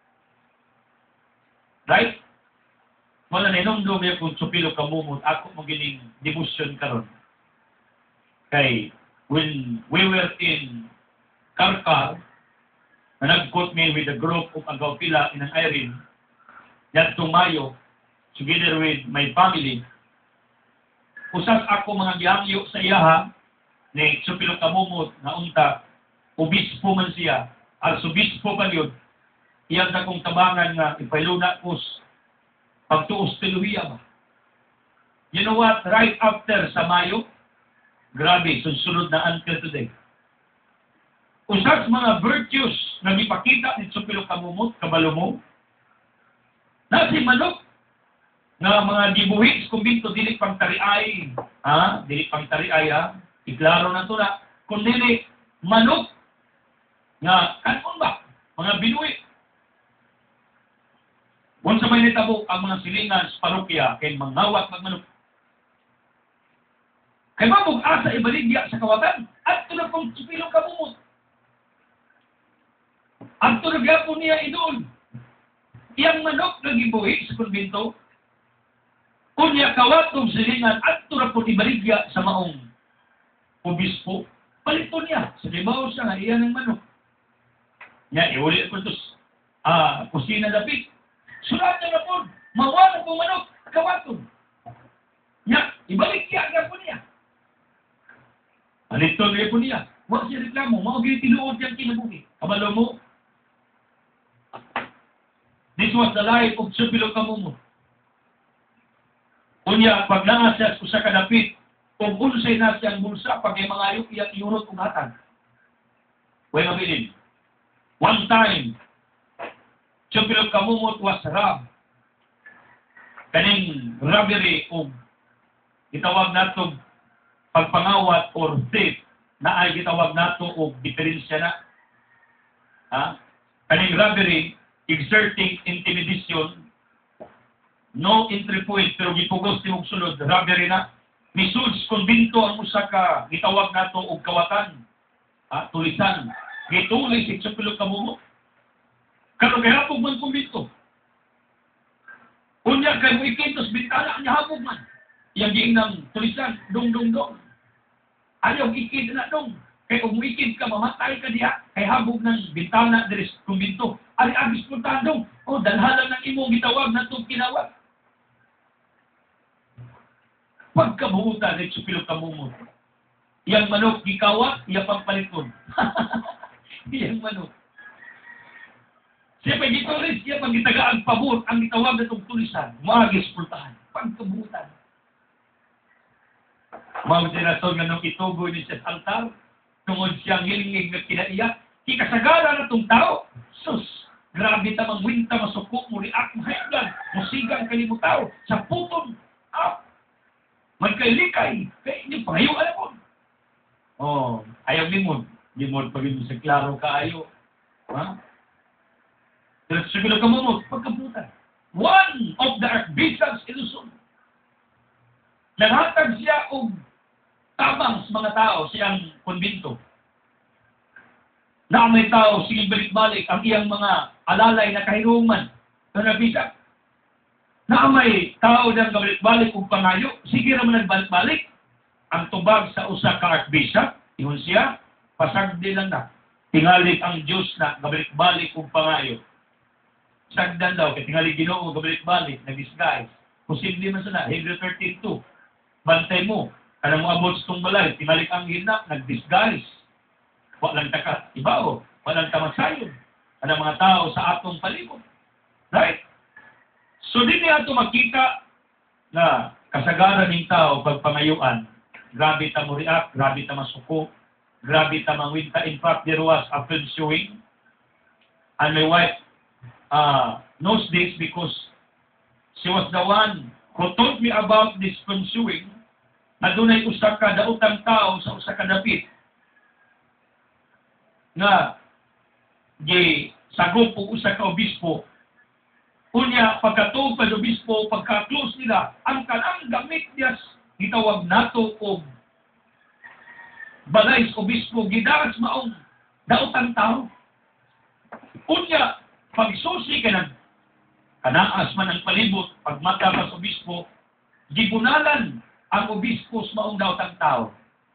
Right? Wala na inong niya kung supilo ka mumot, ako magining devotion karon. Kay, when we were in Karkar, na nag-quote me with a group of Agaw-Pila in an Irene, that tumayo, together with my family, usas ako mga gihangyo sa iyaha, ni supilo ka mumot, na unta, obispo man siya, arsobispo pa yun, iyang akong tabangan nga, ipailuna ko pagtuos teluhiya ba? You know what? Right after sa Mayo, grabe, sunod na until today. Usas mga virtues na ipakita ni supilo kamumot, kabalo mo, na si manok, na mga gibuhis kumbinto, dili pang tariay, ha? Dili pang tariay, ha? Iklaro na ito na, kung dili manok, nga, kanon ba? Mga binuwi. Kung sa may nitabo ang mga silingan sa parokya, kay mangawat magmanok. Kay mabog asa ibaligya sa kawatan, at ito na pong supilong kamumot. At ito na gyapon niya idol. Iyang manok nagibuhi sa konbento, kunya kawatong silingan, at ito na pong ibaligya sa maong obispo, palito niya. Sa dibaw siya nga, iyan ang manok. Yan, iuli ko ito sa kusina dapit. Sulat na po, mawala po manok, kawaton. Nya, ibalik niya agad po niya. Alito niya po niya. Huwag siya reklamo, maugili tinuod niyang kinabuhi. Kabalo mo, this was the life of Supilo Kamumo. Unya, pag naa siya sa kadapit, kung unsay na siyang bulsa, pag ay mga ayok, iyang iunod kong hatan. Huwag mabilin. One time, Supilo Kamumot was robbed. Kaning robbery o itawag nato pagpangawat or theft na ay gitawag nato o diferensya na. Ha? Kaning robbery, exerting intimidation, no entry point, pero gipugos timog sulod, robbery na. Misuds konbinto ang usa ka gitawag nato og kawatan. Ha? Tulisan. Gitulis si Supilo Kamumot. Kano kaya hapog man kumbito. Unya kay mo ikintos bintana niya hapog man. Yang giing ng tulisan, dong dong dong. Ayaw ikid na dong. Kay kung ikid ka, mamatay ka diya. Kay habog ng bintana deres kumbito. Ari abis po tandong. O dalhalan ng imong gitawag na itong kinawag. Pagkabuutan ni Supilo Kamumot. Iyang manok gikawat, iya pagpaliton. Iyang manok. Siya pagitulis, siya pagitagaan pabor, ang gitawag na itong tulisan, maagis pultahan, pagkabutan. Mga tinatawag nga nung itubo ni siya sa altar, tungod siyang hilingig na kinaiyak, kikasagala na itong tao. Sus, grabe tamang winta, masukok mo, react, mahiglan, musigang kalimutaw, sa puton, up, magkailikay, kaya hindi pangayo, alam mo. Oh, ayaw limod. Limod pag ito sa klaro kaayo. Ha? Pero siguro ka mo, pagkabutan. One of the Archbishops in Luzon. Nanghatag siya og tabang sa mga tao, siyang konbinto. Na may tao, sige balik-balik ang iyang mga alalay na kahinuman. So na Bishop, na may tao na balik-balik og pangayo, sige naman nagbalik-balik. Ang tubag sa usa ka Archbishop, ingon siya, pasagdi lang na. Tingali ang Diyos na gabalik-balik og pangayo. Sagdan daw, kaya tingali Ginoo gabalik-balik, nag-disguise. Posible man sana, Hebrew thirteen two. Bantay mo, kanang mo abot sa itong balay, tinalik ang hina, nag-disguise. Walang takat, iba o, walang tamatsayon. Kanang mga tao sa atong palibot. Right? So, di niya ito makita na kasagaran ng tao pagpangayuan. Grabe ta mo react, grabe ta masuko, grabe ta mangwinta. In fact, there was a film showing, and my wife uh, knows this because she was the one who told me about this film showing, na dunay usa ka daotang tao sa usa ka dapit nga gi sagop og usa ka obispo. Unya pagkatuog sa obispo, pagka-close nila, ang kanang gamit niya gitawag nato og balay sa obispo, gidaras maong daotang tao. Unya pagsusi ka ng kanaas man ang palibot, pagmata pa sa obispo, gibunalan ang obispo sa maong daotang tao.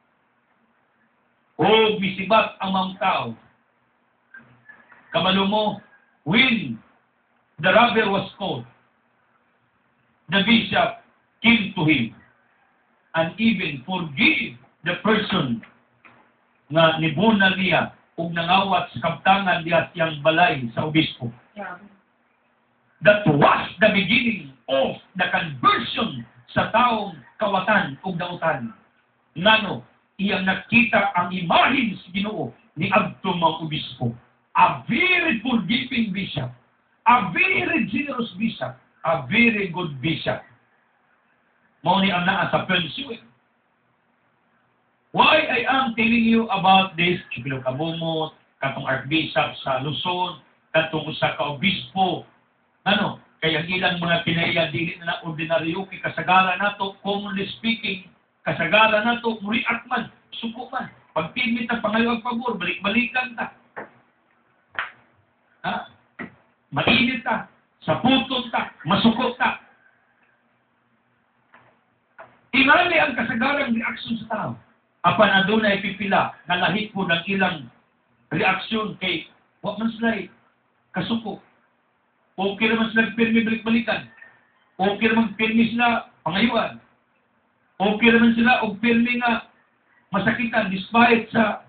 O misibat ang maong tao. Kabalo mo, when the robber was caught, the bishop came to him and even forgive the person nga nibunal niya ug nangawat sa kabtangan diya siyang balay sa obispo. Yeah. That was the beginning of the conversion sa taong kawatan ug dautan. Ngano, iyang nakita ang imahin sa Ginoo ni adto mga obispo. A very forgiving bishop, a very generous bishop, a very good bishop. Mao ni ang naa sa pension. Why I am telling you about this, Chibilo Kabumot, katong Archbishop sa Luzon, katong usa ka obispo, ano, kaya ilang mga pinaya dili na ordinaryo, kay kasagaran nato, commonly speaking, kasagaran nato, muriak man, suko man, pagpimit ang pangayo ang pabor, balik-balikan ta. Ha? Mainit ta, saputon ta, masukot ta. Ingali ang kasagarang reaksyon sa tao. Apan adunay pipila, nalahit po ng ilang reaksyon kay wak man sila kasuko. Okay naman sila pirmi balik-balikan. Okay naman pirmi sila pangayuan. Okay naman sila o pirmi nga masakitan despite sa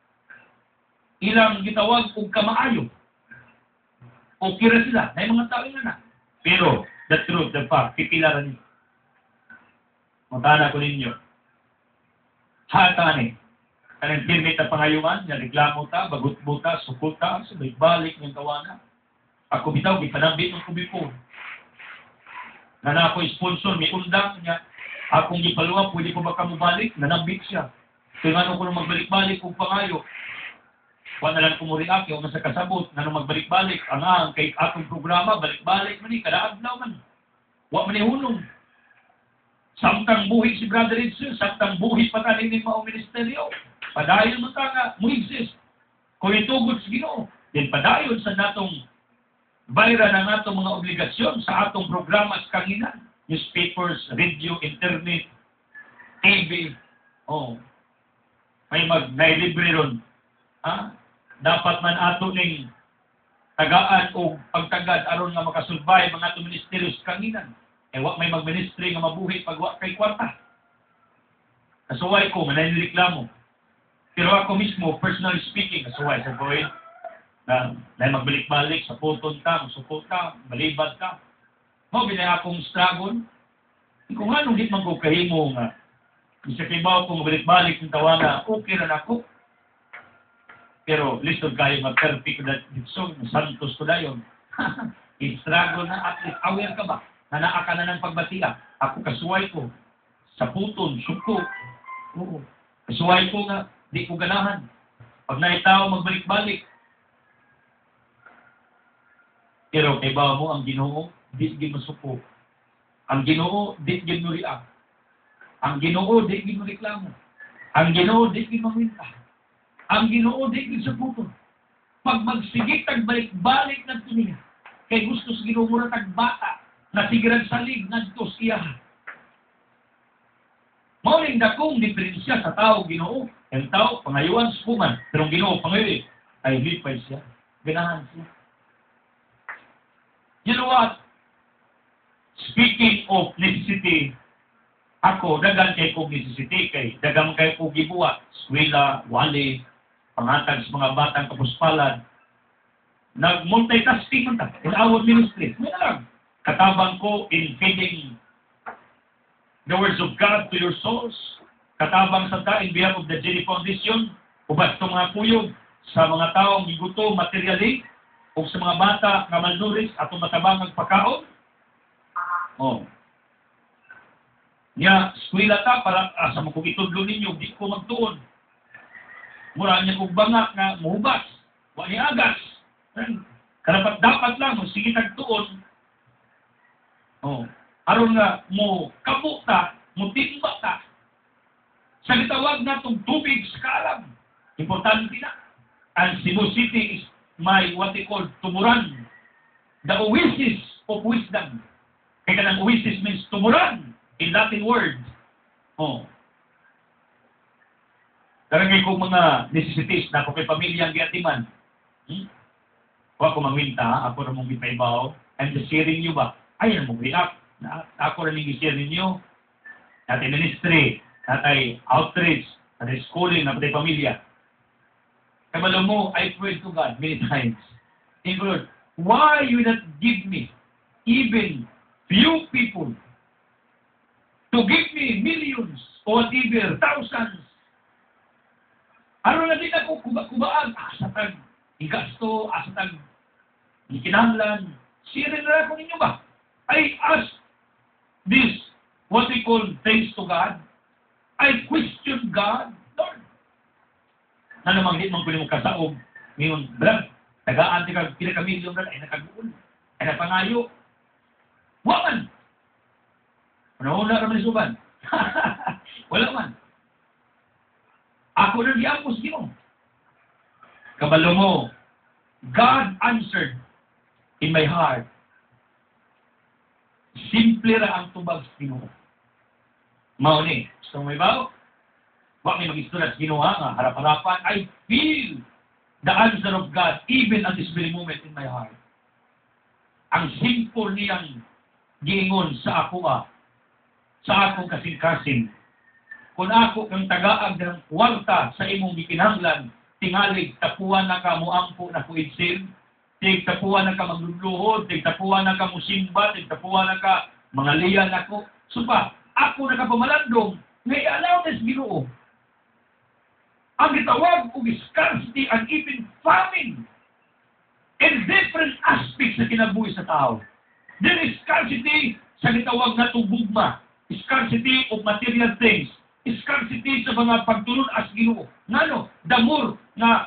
ilang gitawag o kamaayo. Okay na sila. Na mga tao nga na. Pero, the truth, the fact, pipila rin. Matana ko ninyo. Hatani. Kanang pirmi ta pangayuan, reklamo ta, bagut-buta, sukuta, sabay-balik ng tawana. Ako bitaw, gipanambit ng kubiko. Na na ako sponsor, may undang niya. Akong gipaluwa, pwede ko ba kamubalik? Nanambit siya. Kaya nga ko nung magbalik-balik kung pangayo. Kung na lang kumuriak, yung nasa kasabot, na nung magbalik-balik, ang ang kay akong programa, balik-balik man eh, kalaadlaw man. Huwag man ihunong. Samtang buhi si Brother Edson, samtang buhi pa tanin ni Mao Ministeryo. Padayon mo ta nga, mo exist. Kung itugod sa Ginoo, din padayon sa natong bayra na natong mga obligasyon sa atong programa sa kanginan. Newspapers, radio, internet, T V. Oh. May mag-nailibre ron. Ha? Dapat man ato ning tagaan o pagtagad aron nga makasulbay mga atong ministeryo sa kanginan. Eh, wak may mag-ministry nga mabuhi pag wak kay kwarta. Kasuway ko, mananireklamo. Pero ako mismo, personally speaking, kasuway sa boy, na, na magbalik-balik sa puton ka, masupot ka, malibad ka. Mao binay akong struggle. Kung anong di man ko kahimo nga, isa kibaw ko magbalik-balik ng tawa na, okay na ako. Pero listod kayo nga perfect na ditso, santos ko na yun. I-struggle na, at least aware ka ba? Nanaa ka na ng pagbatiya. Ako kasuway ko, sa puton, suko. Oo. Kasuway ko nga, di ko ganahan. Pag naitaw, magbalik-balik. Pero kay ba mo ang Ginoo, di gid masuko. Ang Ginoo, di gid mo riak. Ang Ginoo, di gid mo reklamo. Ang Ginoo, di gid mawinta. Ang Ginoo, di gid sa puton. Pag magsigit tag balik-balik na niya, kay gusto sa Ginoo mura tag bata, na sigiran salig ngadto siya. Mauling dakong diferensya sa tao Ginoo. Ang tao, pangayuan sukuman. Pero ang Ginoo, pangayoy, ay lipay siya. Ganahan siya. You know what? Speaking of necessity, ako, dagan kay kong necessity kay dagang kay kong gibuhat. Eskwela, wali, pangatag sa mga batang kapuspalan. Nag-multitasking man ta in our ministry. May lang. Katabang ko in feeding the words of God to your souls. Katabang sa ta in behalf of the Jenny Foundation. Ubat sa mga kuyog sa mga taong giguto materially o sa mga bata nga malnourished at matabang ang pagkaon. Oh. Nya, eskwela ta para ah, sa mga itudlo ninyo, di ko magtuon. Mura niya kong banga nga muhubas, wani agas. Karapat dapat lang, sige tagtuon. Oh. Aron nga mo kapo ta, mo timba ta. Sa gitawag na itong tubig sa kalam. Importante na. Ang Cebu City is my what they call tumuran. The oasis of wisdom. Kaya kanang oasis means tumuran in Latin word. Oh. Karangay kong mga necessities na ako kay pamilyang giatiman. Hmm? Huwag ko mangwinta, ako na mong gipaibaw. I'm just sharing you ba? Ay, na mong react. Na, ako na nang i-share ninyo. Natay ministry, natay outreach, natay schooling, natay pamilya. Kabalo mo, I prayed to God many times. In Lord, why you not give me even few people to give me millions or even thousands? Ano na din ako kuba-kubaan? Asa tag igasto, asa tag ikinahanglan. Sirin na ako ninyo ba? I ask this, what we call thanks to God. I question God. Lord, na namang di mong kunin mong kasaog, ngayon, brad, tagaan, tika, pila ka milyon, brad, ay nakaguol, ay napangayo. Waman! Panahula naman isuban. Wala man. Ako na diapos Ginoo. Kabalo mo, God answered in my heart. Simple ra ang tubag sa Ginoo. Mao ni, gusto mo ibaw? Wag may mag-istorya sa Ginoo nga, harap-harapan. I feel the answer of God even at this very moment in my heart. Ang simple niyang giingon sa ako ah, sa akong kasing-kasing. Kung ako kang tagaag ng kwarta sa imong gikinahanglan, tingalig, tapuan na ka muampo na kuitsil, tig tapuan na ka magluluhod, tig tapuan na ka musimba, tig tapuan na ka mga liyan ako. So pa, ako na ka pamalandong, ngay allow this Ginoo. Ang gitawag o scarcity and even famine in different aspects sa kinabuhi sa tao. There is scarcity sa gitawag na tubugma, scarcity of material things, scarcity sa mga pagtulon as Ginoo. Ngano, damor na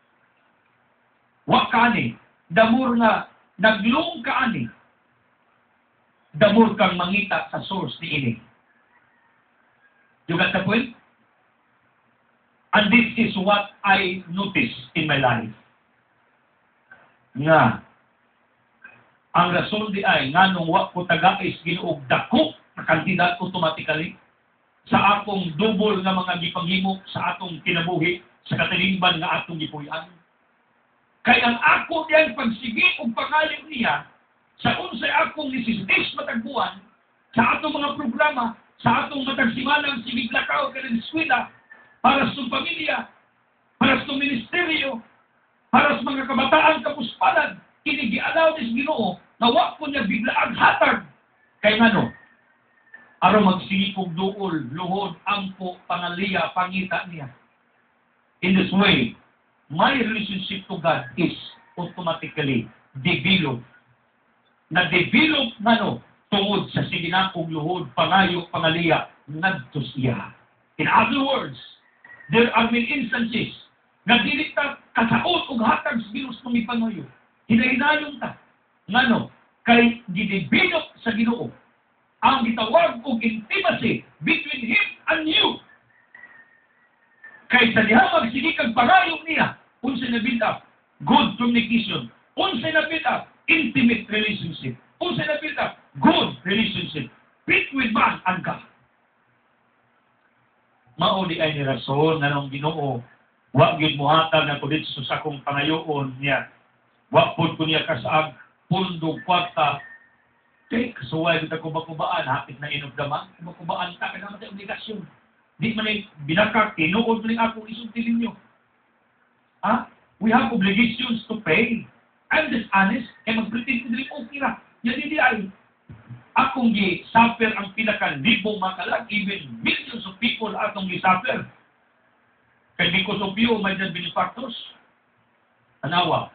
wakani, damor na naglong kaani, damor kang mangita sa source ni ini. You got the point? And this is what I noticed in my life. Nga, ang rason di ay, nga nung wak ko taga-is ginuog dako na kandidat automatically sa akong double nga mga gipanghimo sa atong kinabuhi, sa katilingban nga atong gipuyan. Kaya ang ako diyan pagsigi o pangalim niya, sa unsay akong necessities matagpuan, sa atong mga programa, sa atong matagsimanang siniglakaw ka ng eskwela, para sa pamilya, para sa ministeryo, para sa mga kabataan kapuspanan, kinigialaw ni Ginoo na wa ko niya biglaang hatag kay ngano aron magsigikog duol, luhod, ampo, pangaliya, pangita niya. In this way, my relationship to God is automatically developed. Na-develop ngano tungod sa siginakong luhod, pangayo, pangaliya, ngadto siya. In other words, there are many instances na dili ta kasaot og hatag sa Ginoo sa pangayo. Hinahinayon ta ngano kay gidevelop sa Ginoo ang gitawag og intimacy between Him and you. Kay sa diha magsigikag pangayo niya, unsay na build up good communication, unsay na build up intimate relationship, unsay na build up good relationship between man and God. Mao di ay ni rason nga nung Ginoo wa gyud mohatag na kudit sa akong pangayoon niya. Wa pud ko niya kasaag pundong kwarta. Kay kasuway kita kubakubaan hapit na inugdaman, kubakubaan ta kay naman obligasyon. Di man ay binakak tinuod ning akong isugtilin niyo. Ah, we have obligations to pay. I'm just honest, kay magpretend ko dili okay ra. Yan di ay akong gi-suffer ang pinaka-libong makalag, even millions of people atong gi-suffer. Kaya because of you, my dear benefactors, anawa,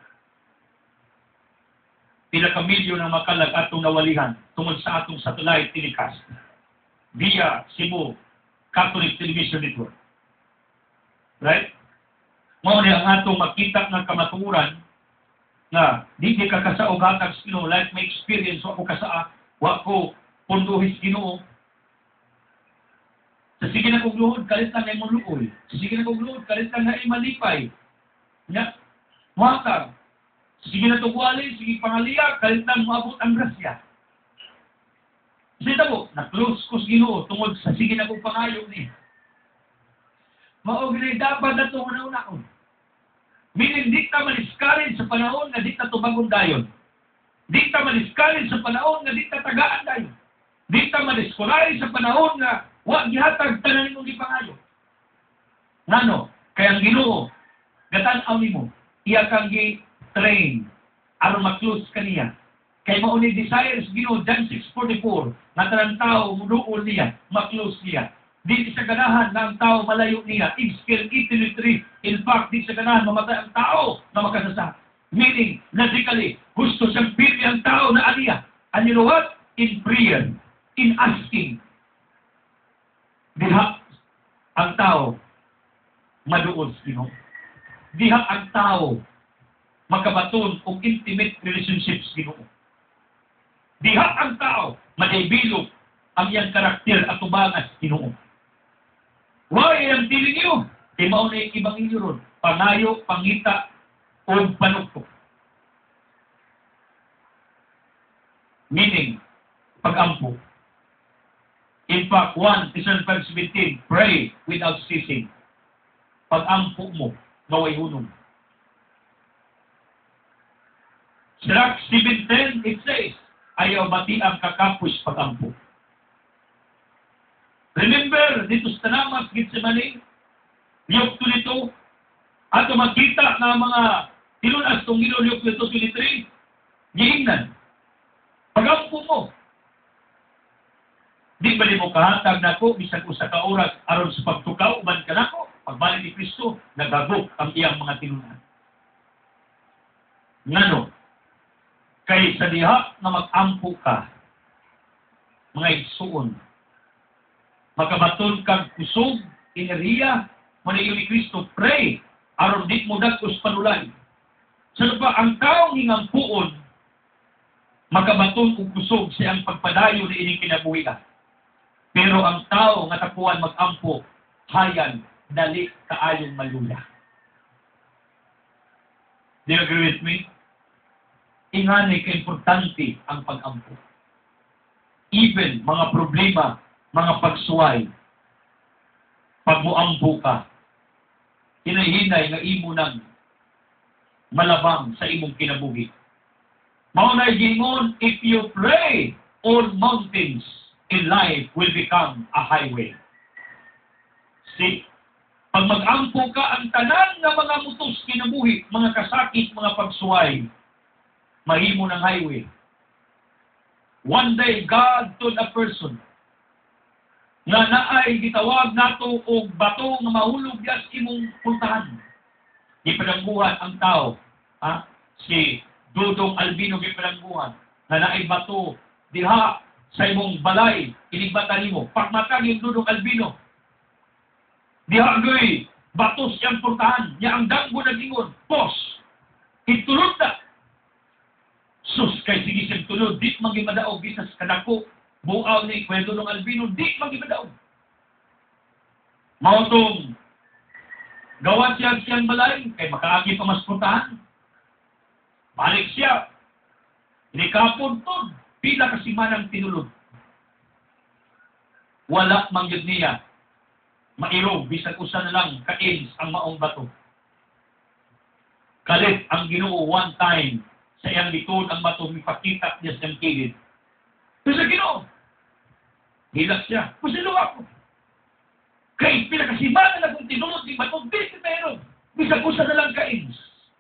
pinaka-milyon ng makalag atong nawalihan tungod sa atong satellite telecast via Cebu Catholic Television Network. Right? Mao ni ang atong makita ng kamatuoran na di di ka kasaog hatag sa Ginoo, like my experience, wa ko kasaa, wa ko punduhis Ginoo. Sa sige na kong luhod, kalit lang ay muluoy. Sa sige na kong luhod, kalit lang ay malipay. Nya, muhatag. Sa sige na tugwali, sige pangaliya, kalit lang maabot ang grasya. Sita po, na-close ko sa Ginoo tungod sa sige na kong pangayo ni. Maog na dapat na itong una-una. Meaning, di ta maliskarin sa panahon na di ta tumagon dayon. Di ta maliskarin sa panahon na di ta tagaan dayon. Di ta maliskarin sa panahon na wa gihatag tanan imong gipangayo. Ngano? Kaya ang Ginoo, gatan-aw nimo, iya kang gi-train aron ma-close kaniya. Kay mao ni desires Ginoo John six forty-four, nga tanang tao muduol niya, ma-close niya. Di sa ganahan na ang tao malayo niya. Ezekiel eighteen three. In fact, di sa ganahan mamatay ang tao na makasasa. Meaning, logically, gusto siyang pili ang tao na aniya. And you know what? In prayer, in asking, diha ang tao maduol sa Ginoo. Diha ang tao makabaton og intimate relationships sa Ginoo. Diha ang tao madaybilog ang iyang karakter at tubangas sa Ginoo. Why am telling you? Kay mao na ibang inyo ron. Pangayo, pangita, o panukto. Meaning, pag-ampo. In fact, one Thessalonians seventeen, pray without ceasing. Pag-ampo mo, naway hunong. Sirach seven ten, it says, ayaw bati ang kakapos pag-ampo. Remember, dito sa Tanamas, Gitsemane, liyok to nito, ato magkita na mga tinunas itong Ginoo liyok nito twenty-three, giingnan. Pagampo mo. Di ba di mo kahatag na ko, bisan usa ka oras, aron sa pagtukaw, uban ka na ko, pagbalik ni Kristo, nagagok ang iyang mga tinunan. Ngano? Kay sa diha na mag-ampo ka, mga igsuon, makabaton kag kusog, ineriya, manayo ni Kristo, pray, aron di mo dagkos panulay. Sa pa, ang taong hingampuon, makabaton kung kusog siyang pagpadayo na ining kinabuhi ka. Pero ang tao nga tapuan mag-ampo, hayan, dali kaayong malula. Do you agree with me? Ingani ka-importante ang pag-ampo. Even mga problema, mga pagsuway, pag muampo ka, hinay-hinay nga imo nang malabang sa imong kinabuhi. Maunay gingon, if you pray, all mountains in life will become a highway. See, pag mag-ampo ka, ang tanan nga mga mutos kinabuhi, mga kasakit, mga pagsuway, mahimo ng highway. One day, God told a person nga naay gitawag nato og bato nga mahulog yas imong pultahan. Gipadangguhan ang tao, ha? Si Dudong Albino gipadangguhan nga naay bato diha sa imong balay, inigbatan nimo. Pagmatag yung Dudong Albino, diha goy batos yang pultahan, nya ang danggo nagingon, pos, itulod na. Sus, kay sige siyang tulod, di magimadaog bisas kadako, buaw ni kwento ng Albino, di magimadaog. Mautong, gawat siya siyang balay, kay makaagi pa mas pultahan. Balik siya, likapon-tod, pila kasimanang tinulod. Wala mangyod niya, mairog, bisag usa na lang, kains ang maong bato. Kalit ang Ginoo one time, sa iyang likod ang bato, mipakita niya sa kilid. Pero sa Ginoo, hilak siya, pasilo ako. Kay pinakasimangan na kung tinulod ni bato, di meron, bisag usa na lang kains.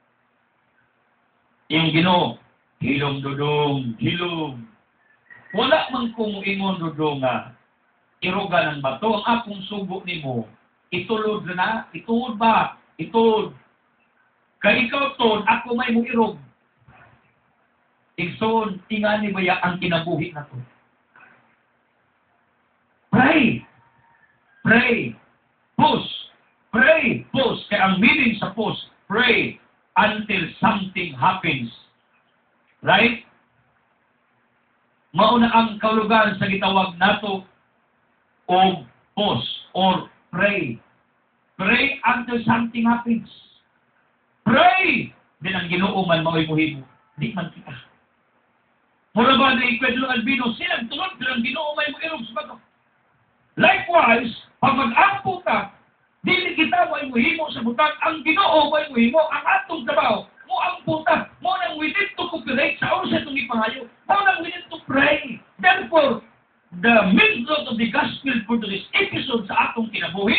Yung Ginoo, hilom dudong, hilom. Wala man kung ingon dudong nga, iroga ng bato, ang akong sugo nimo, itulod na, itulod ba? Itulod. Kay ikaw ton, ako may mo irog. Igsoon, tingani ba ang kinabuhi na to? Pray! Pray! Push! Pray! Push! Kaya ang meaning sa push, pray until something happens. Right? Mauna ang kaulugan sa gitawag nato o push or pray. Pray until something happens. Pray! Din ang Ginoo man mao'y muhimo. Di man kita. Mula ba na ikwento ng Albino, silang tulad, silang Ginoo may mag-irog sa bato. Likewise, pag mag-ampo ka, dili kita may muhimo sa butang, ang Ginoo may muhimo, ang atong trabaho, mo ampo ta, mo nang we need to cooperate sa oras itong ipangayo, mo nang we need to pray. Therefore, the main note of the gospel for this episode sa atong kinabuhi,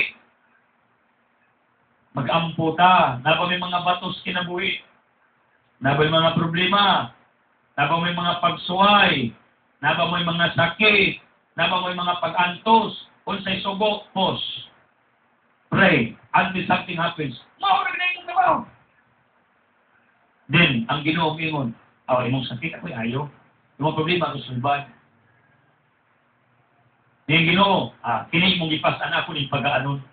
mag-ampo ta, na ba may mga batos kinabuhi, na ba may mga problema, na ba may mga pagsuway, na ba may mga sakit, na ba may mga pag-antos, unsay sugo, pos. Pray until something happens. Maurag na yung trabaho. Then, ang Ginoo ingon, aw, imong sakit ako'y ayo. Imong problema ako sulbad. Yung Ginoo, ah, kini mong ipasan ako ng pag-aanon.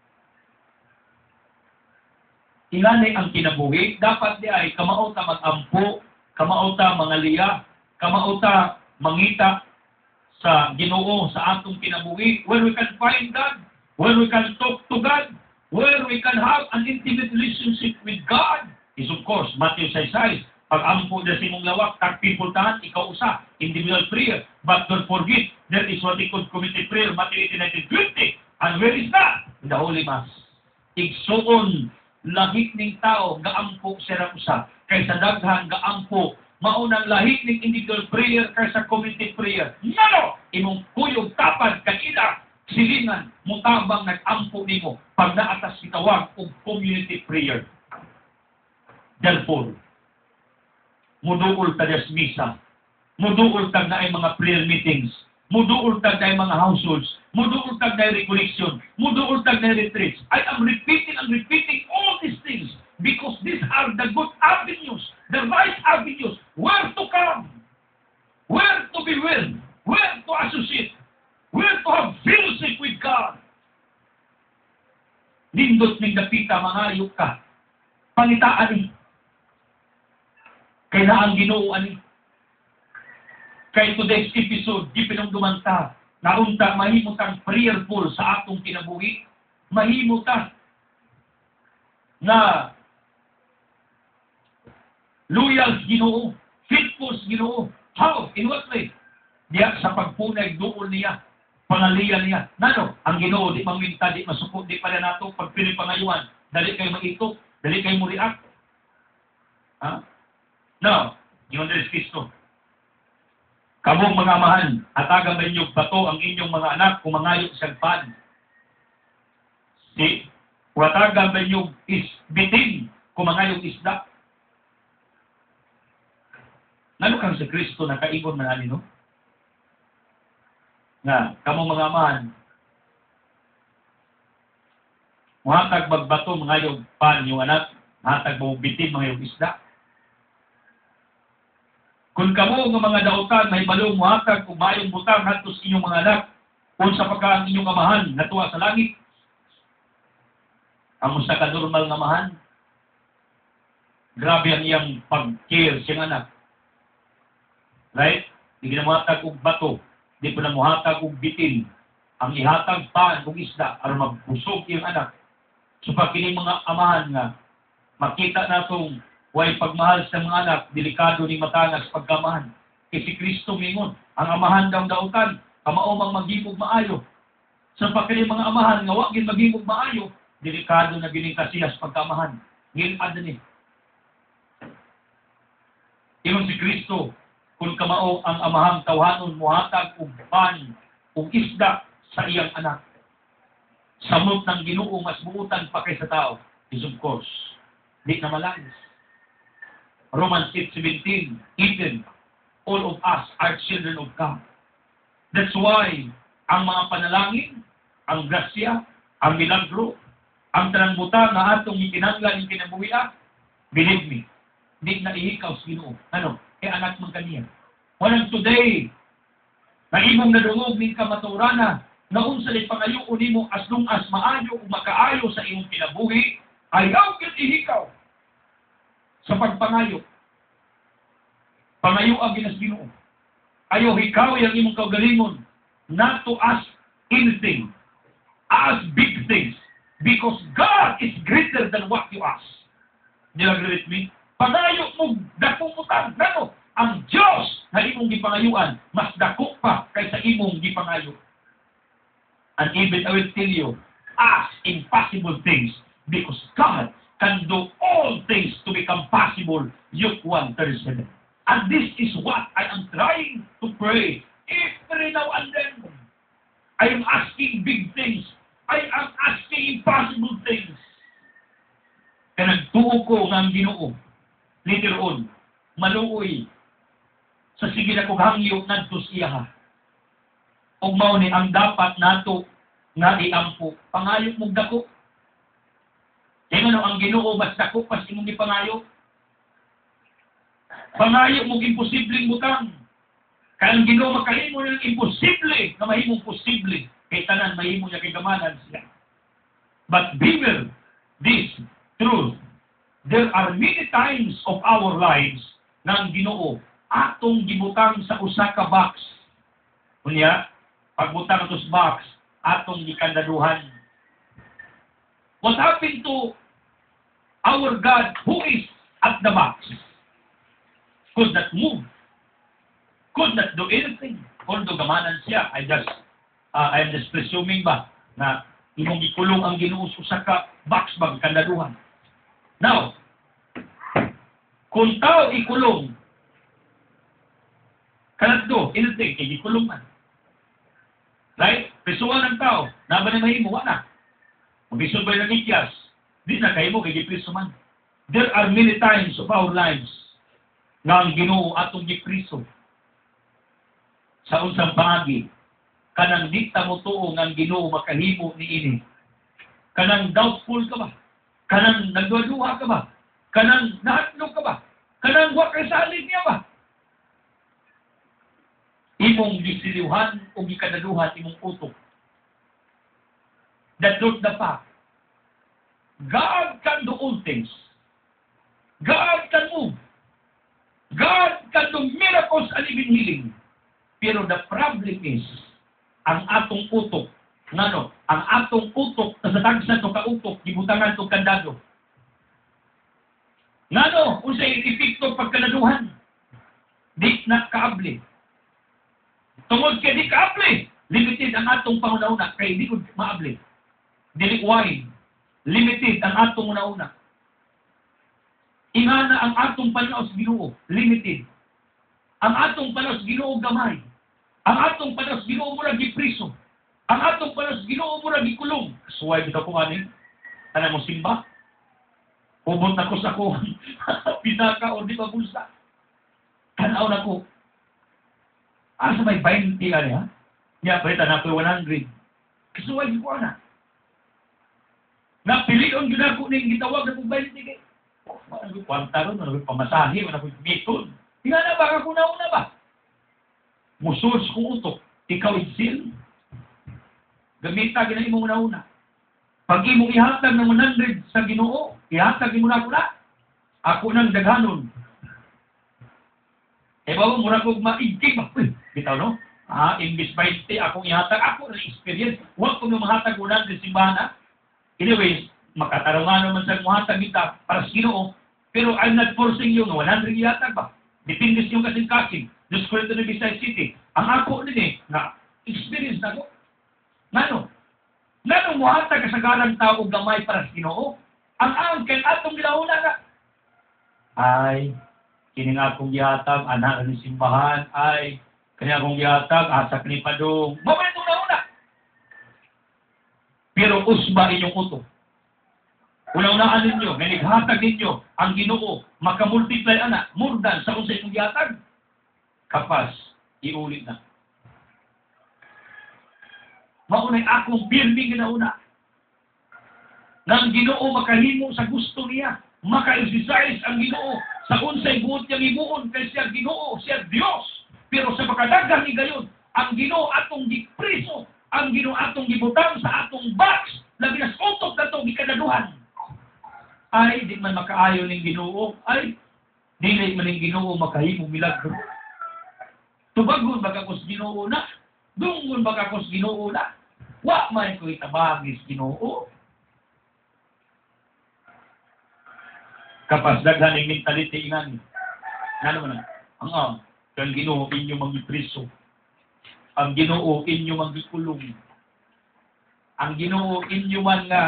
Ingani ang kinabuhi, dapat di ay kamauta mag-ampo, kamauta mangalia, kamauta mangita sa Ginoo sa atong kinabuhi, where we can find God, where we can talk to God, where we can have an intimate relationship with God, is of course, Matthew six six, pag-ampo na si mong lawak, kag people tahan, ikaw usa, individual prayer, but don't forget, there is what they call community prayer, Matthew eighteen nineteen twenty, and where is that? In the Holy Mass. Igsuon, lahik ning tao, gaampo sira usa, kaysa daghan gaampo, maunang lahik ning individual prayer kaysa community prayer. Ngano? Imong kuyog tapad kanila, silingan, mutabang nag-ampo nimo, pag naatas kitawag og community prayer. Therefore, muduol ta des misa, muduol tag na ay mga prayer meetings, muduol tag na ay mga households, muduol tag na ay recollection, muduol tag na ay retreats. I am repeating and repeating all these things because these are the good avenues, the right avenues, where to come, where to be with, where to associate, where to have fellowship with God. Nindot ning dapita, mangayok ka, pangitaan ni. Kaya na ang Ginoo ani. Kay today's episode, di pinungduman ta, naunta mahimo tang prayerful sa atong kinabuhi, mahimo ta na loyal sa Ginoo, faithful sa Ginoo. How? In what way? Diya sa pagpunay duol niya, pangaliya niya. Nano? Ang Ginoo di mangwinta, di masupot, di pala nato pagpili pangayuan. Dali kayo maitok, dali kayo mo react. Ha? Now, yun din Kristo. Kamong mga amahan, hatagan ba inyong bato ang inyong mga anak kung mangayo sa pan? Si, hatagan ba inyong isbitin kung mangayong isda? Nano kang sa Kristo na kaibon man ani, no? Nga, kamong mga amahan, muhatag magbato mangayong pan yung anak, muhatag mo bitin mangayong isda. Kung kamo nga mga dautan may balong muhatag kung mayong butang ngadto sa inyong mga anak, unsa pa ka ang inyong amahan natuwa sa langit? Ang usa ka normal nga amahan, grabe ang iyang pag-care siyang anak. Right? Di na muhatag og bato, di pa na muhatag og bitin. Ang ihatag pan og isda aron magbusog iyang anak. So pag kini mga amahan nga makita natong way pagmahal sa mga anak, delikado ni matanas pagkamahan. Kay si Kristo mingon, ang amahan daw dautan, kamao mang maghimog maayo. Sa pagkali mga amahan nga wa gid maghimog maayo, delikado na gining kasiyas pagkamahan. Ngil adani. Ingon si Kristo, kung kamao ang amahang tawhanon muhatag og pan ug isda sa iyang anak. Samot ng Ginoo mas buutan pa kaysa tao. Is of course, di na malayas. Romans eight seventeen, even all of us are children of God. That's why ang mga panalangin, ang grasya, ang milagro, ang tanangbuta na atong ikinanglan ng kinabuhian, believe me, di na ihikaw sa Ginoo. Ano? E anak man kaniya. Walang today, na imong nadungog ning kamaturana, na unsa ni pangayo nimo as long as maayo o makaayo sa imong kinabuhi, ayaw ket ihikaw sa pagpangayo. Pangayo ang ginas Ginoo. Ayaw hikaw ang imong kaugalingon not to ask anything. Ask big things. Because God is greater than what you ask. Do you agree with me? Pangayo mo dakong utang. Nano? Ang Diyos na imong gipangayuan, mas dako pa kaysa imong gipangayo. And even I will tell you, ask impossible things because God can do all things to become possible. Luke one thirty-seven. And this is what I am trying to pray every now and then. I am asking big things. I am asking impossible things. Kaya nagtuo ko ng Ginoo. Later on, maluoy sa sige na kong hangyo nagtos iyaha. O mao ni ang dapat nato nga iampo. Pangayo mong dako. Kaya ano ang Ginoo mas dako pas imong gipangayo. Pangayo mong imposibleng butang. Kaya ang Ginoo makahimo ng imposible na mahimong posible. Kay tanan mahimo niya kay gamanan siya. But beware this truth. There are many times of our lives na ang Ginoo atong gibutang sa usa ka box. Unya, pagbutang sa box, atong gikandaduhan. What happened to our God who is at the box? Could not move. Could not do anything. Although gamanan siya, I just, uh, I'm just presuming ba na imong gikulong ang Ginoo sa ka box bag kandaduhan. Now, kung tao ikulong, kanadto, anything, kay gikulong man. Right? Prisuhan ng tao, naban na mahimo, wala. Mag-isod ba ng ikyas, di na kayo mo, kay gipriso man. There are many times of our lives na ang Ginoo atong gipriso sa unsang paagi. Kanang di ta mo tuo nga ang Ginoo makahimo ni ini. Kanang doubtful ka ba? Kanang nagduwa-duwa ka ba? Kanang nahatlog ka ba? Kanang wa kay salig niya ba? Imong gisiliwhan o gikadaduhan imong utok. That not the fact. God can do all things. God can move. God can do miracles and even healing. Pero the problem is, ang atong utok, ngano, ang atong utok, sa tagsa to ka utok, gibutangan to kandado. Ngano, unsay epekto pagkanaduhan? Di na kaable. Tungod kay di kaable, limited ang atong pangunauna, kay di ko maable. Dili wine, limited ang atong una-una. Ingana ang atong pananaw sa Ginoo, limited. Ang atong panas Ginoo gamay. Ang atong panas Ginoo mura gipriso. Ang atong panas Ginoo mura gikulong. Suway bitaw ko ani. Ana mo simba. Ubot na ko sa ko pinaka o di ba bulsa. Tanaw na ko. Asa may twenty ani ha? Nya balita na ko one hundred. Kasuway ko ana. Napilion gyud ako ning gitawag na twenty kay. Ano ko kwarta ron, ano ko pamasahe, ano ko miton. Tinga na ba ako nauna ba? Musos kong utok, ikaw isil. Gamita gina imong una-una. Pag imong ihatag ng one hundred sa Ginoo, ihatag imo na pula. Ako nang daghanon. E ba mo mura kog maigkig ba? Bitaw no? Ah, imbis twenty akong ihatag ako na experience. Wa ko mo mahatag one hundred simbana. Anyways, makatarungan naman sa muhatag kita para sa Ginoo. Pero I'm not forcing you na one hundred ihatag ba? Depende sa iyong kasing-kasing. Diyos ko ito na Visayas City. Ang ako din eh, na experience na ko. Ngano? Ngano muhatag kasagaran tao gamay para sa Ginoo? Ang angkin atong ginauna na. Ay, kini nga akong gihatag, anak ng simbahan, ay, kini akong gihatag, asak ni Padong. Momento na una. Pero usba inyong uto. Una-unaan ninyo, na naghatag ninyo, ang Ginoo, makamultiply anak, more than sa kung sa inyong gihatag. Kapas, iulit na. Maunay akong pirming ginauna. Nang Ginoo makahimo sa gusto niya, maka-exercise ang Ginoo sa unsay buot niyang imuon kay siya Ginoo, siya Dios. Pero sa pagkadagang ni gayon, ang Ginoo atong gipriso, ang Ginoo atong gibutang sa atong box, labi na sa utok na itong gikadaduhan. Ay, di man makaayo ning Ginoo. Ay, dili man ning Ginoo makahimo milagro. Tubagon baka kos Ginoo na. Dungon baka kos Ginoo na. Wa man ko itabagis Ginoo. Kapas daghan ning mentality ingan. Ngano man ang ang kang Ginoo inyo magipriso. Ang Ginoo inyo magikulong. Ang Ginoo inyo man nga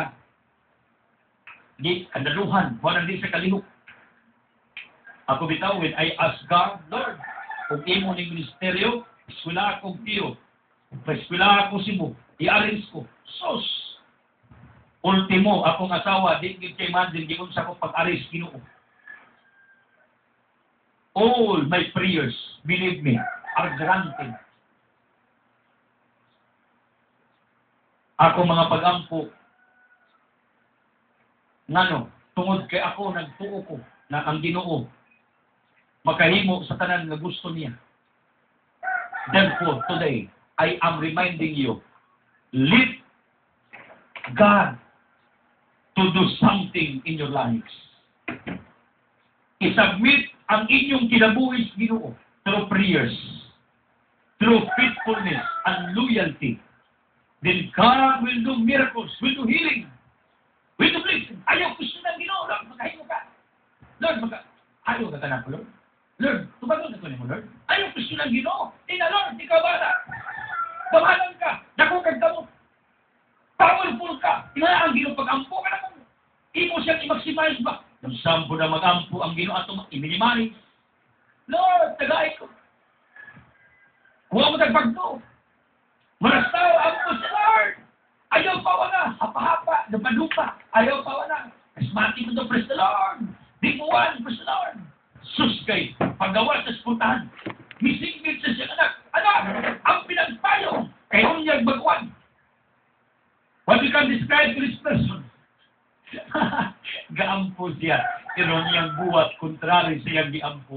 di kadaluhan, wala di sa kalihok. Ako bitaw, when I ask God, Lord, kung imo ning ministeryo, eskwela akong tiyo, eskwela ako si mo, i-arrange ko, sos, ultimo, akong asawa, di gid kay man din, giyon sa ko pag-arrange Ginoo. All my prayers, believe me, are granted. Ako mga pag-ampo, ngano, tungod kay ako nagtuo ko na ang Ginoo makahimo sa tanan nga gusto niya. Therefore, today, I am reminding you, let God to do something in your lives. I-submit ang inyong kinabuhis Ginoo through prayers, through faithfulness and loyalty. Then God will do miracles, will do healing. Will do blessing. Ayaw gusto ng Ginoo, Lord, makahimo ka. Lord, maka ayaw ka tanan ko, Lord. Lord, tubagon na ko ni mo, Lord. Ayaw gusto ng Ginoo. Ina, Lord, di ka bala. Bahalan ka. Dako kag damo. Powerful ka. Ina ang Ginoo pag-ampo ka na mo. Imo siyang i-maximize ba? Nang sampo na mag-ampo ang Ginoo atong i-minimize. Lord, tagay ko. Huwag mo tagpagto. Marastaw, ampo si Lord. Ayaw pa wala. Hapa-hapa. Napadupa. Ayaw pa wala. Asmati mo to, praise the Lord. Di mo one, praise the Lord. Sus kay, paggawa sa spuntahan. Misingit sa siyang anak. Anak, ang pinagpayo. Kay unyag bagwan. What we can describe to this person. Gaampo siya. Pero niyang buwat, kontrari siyang giampo.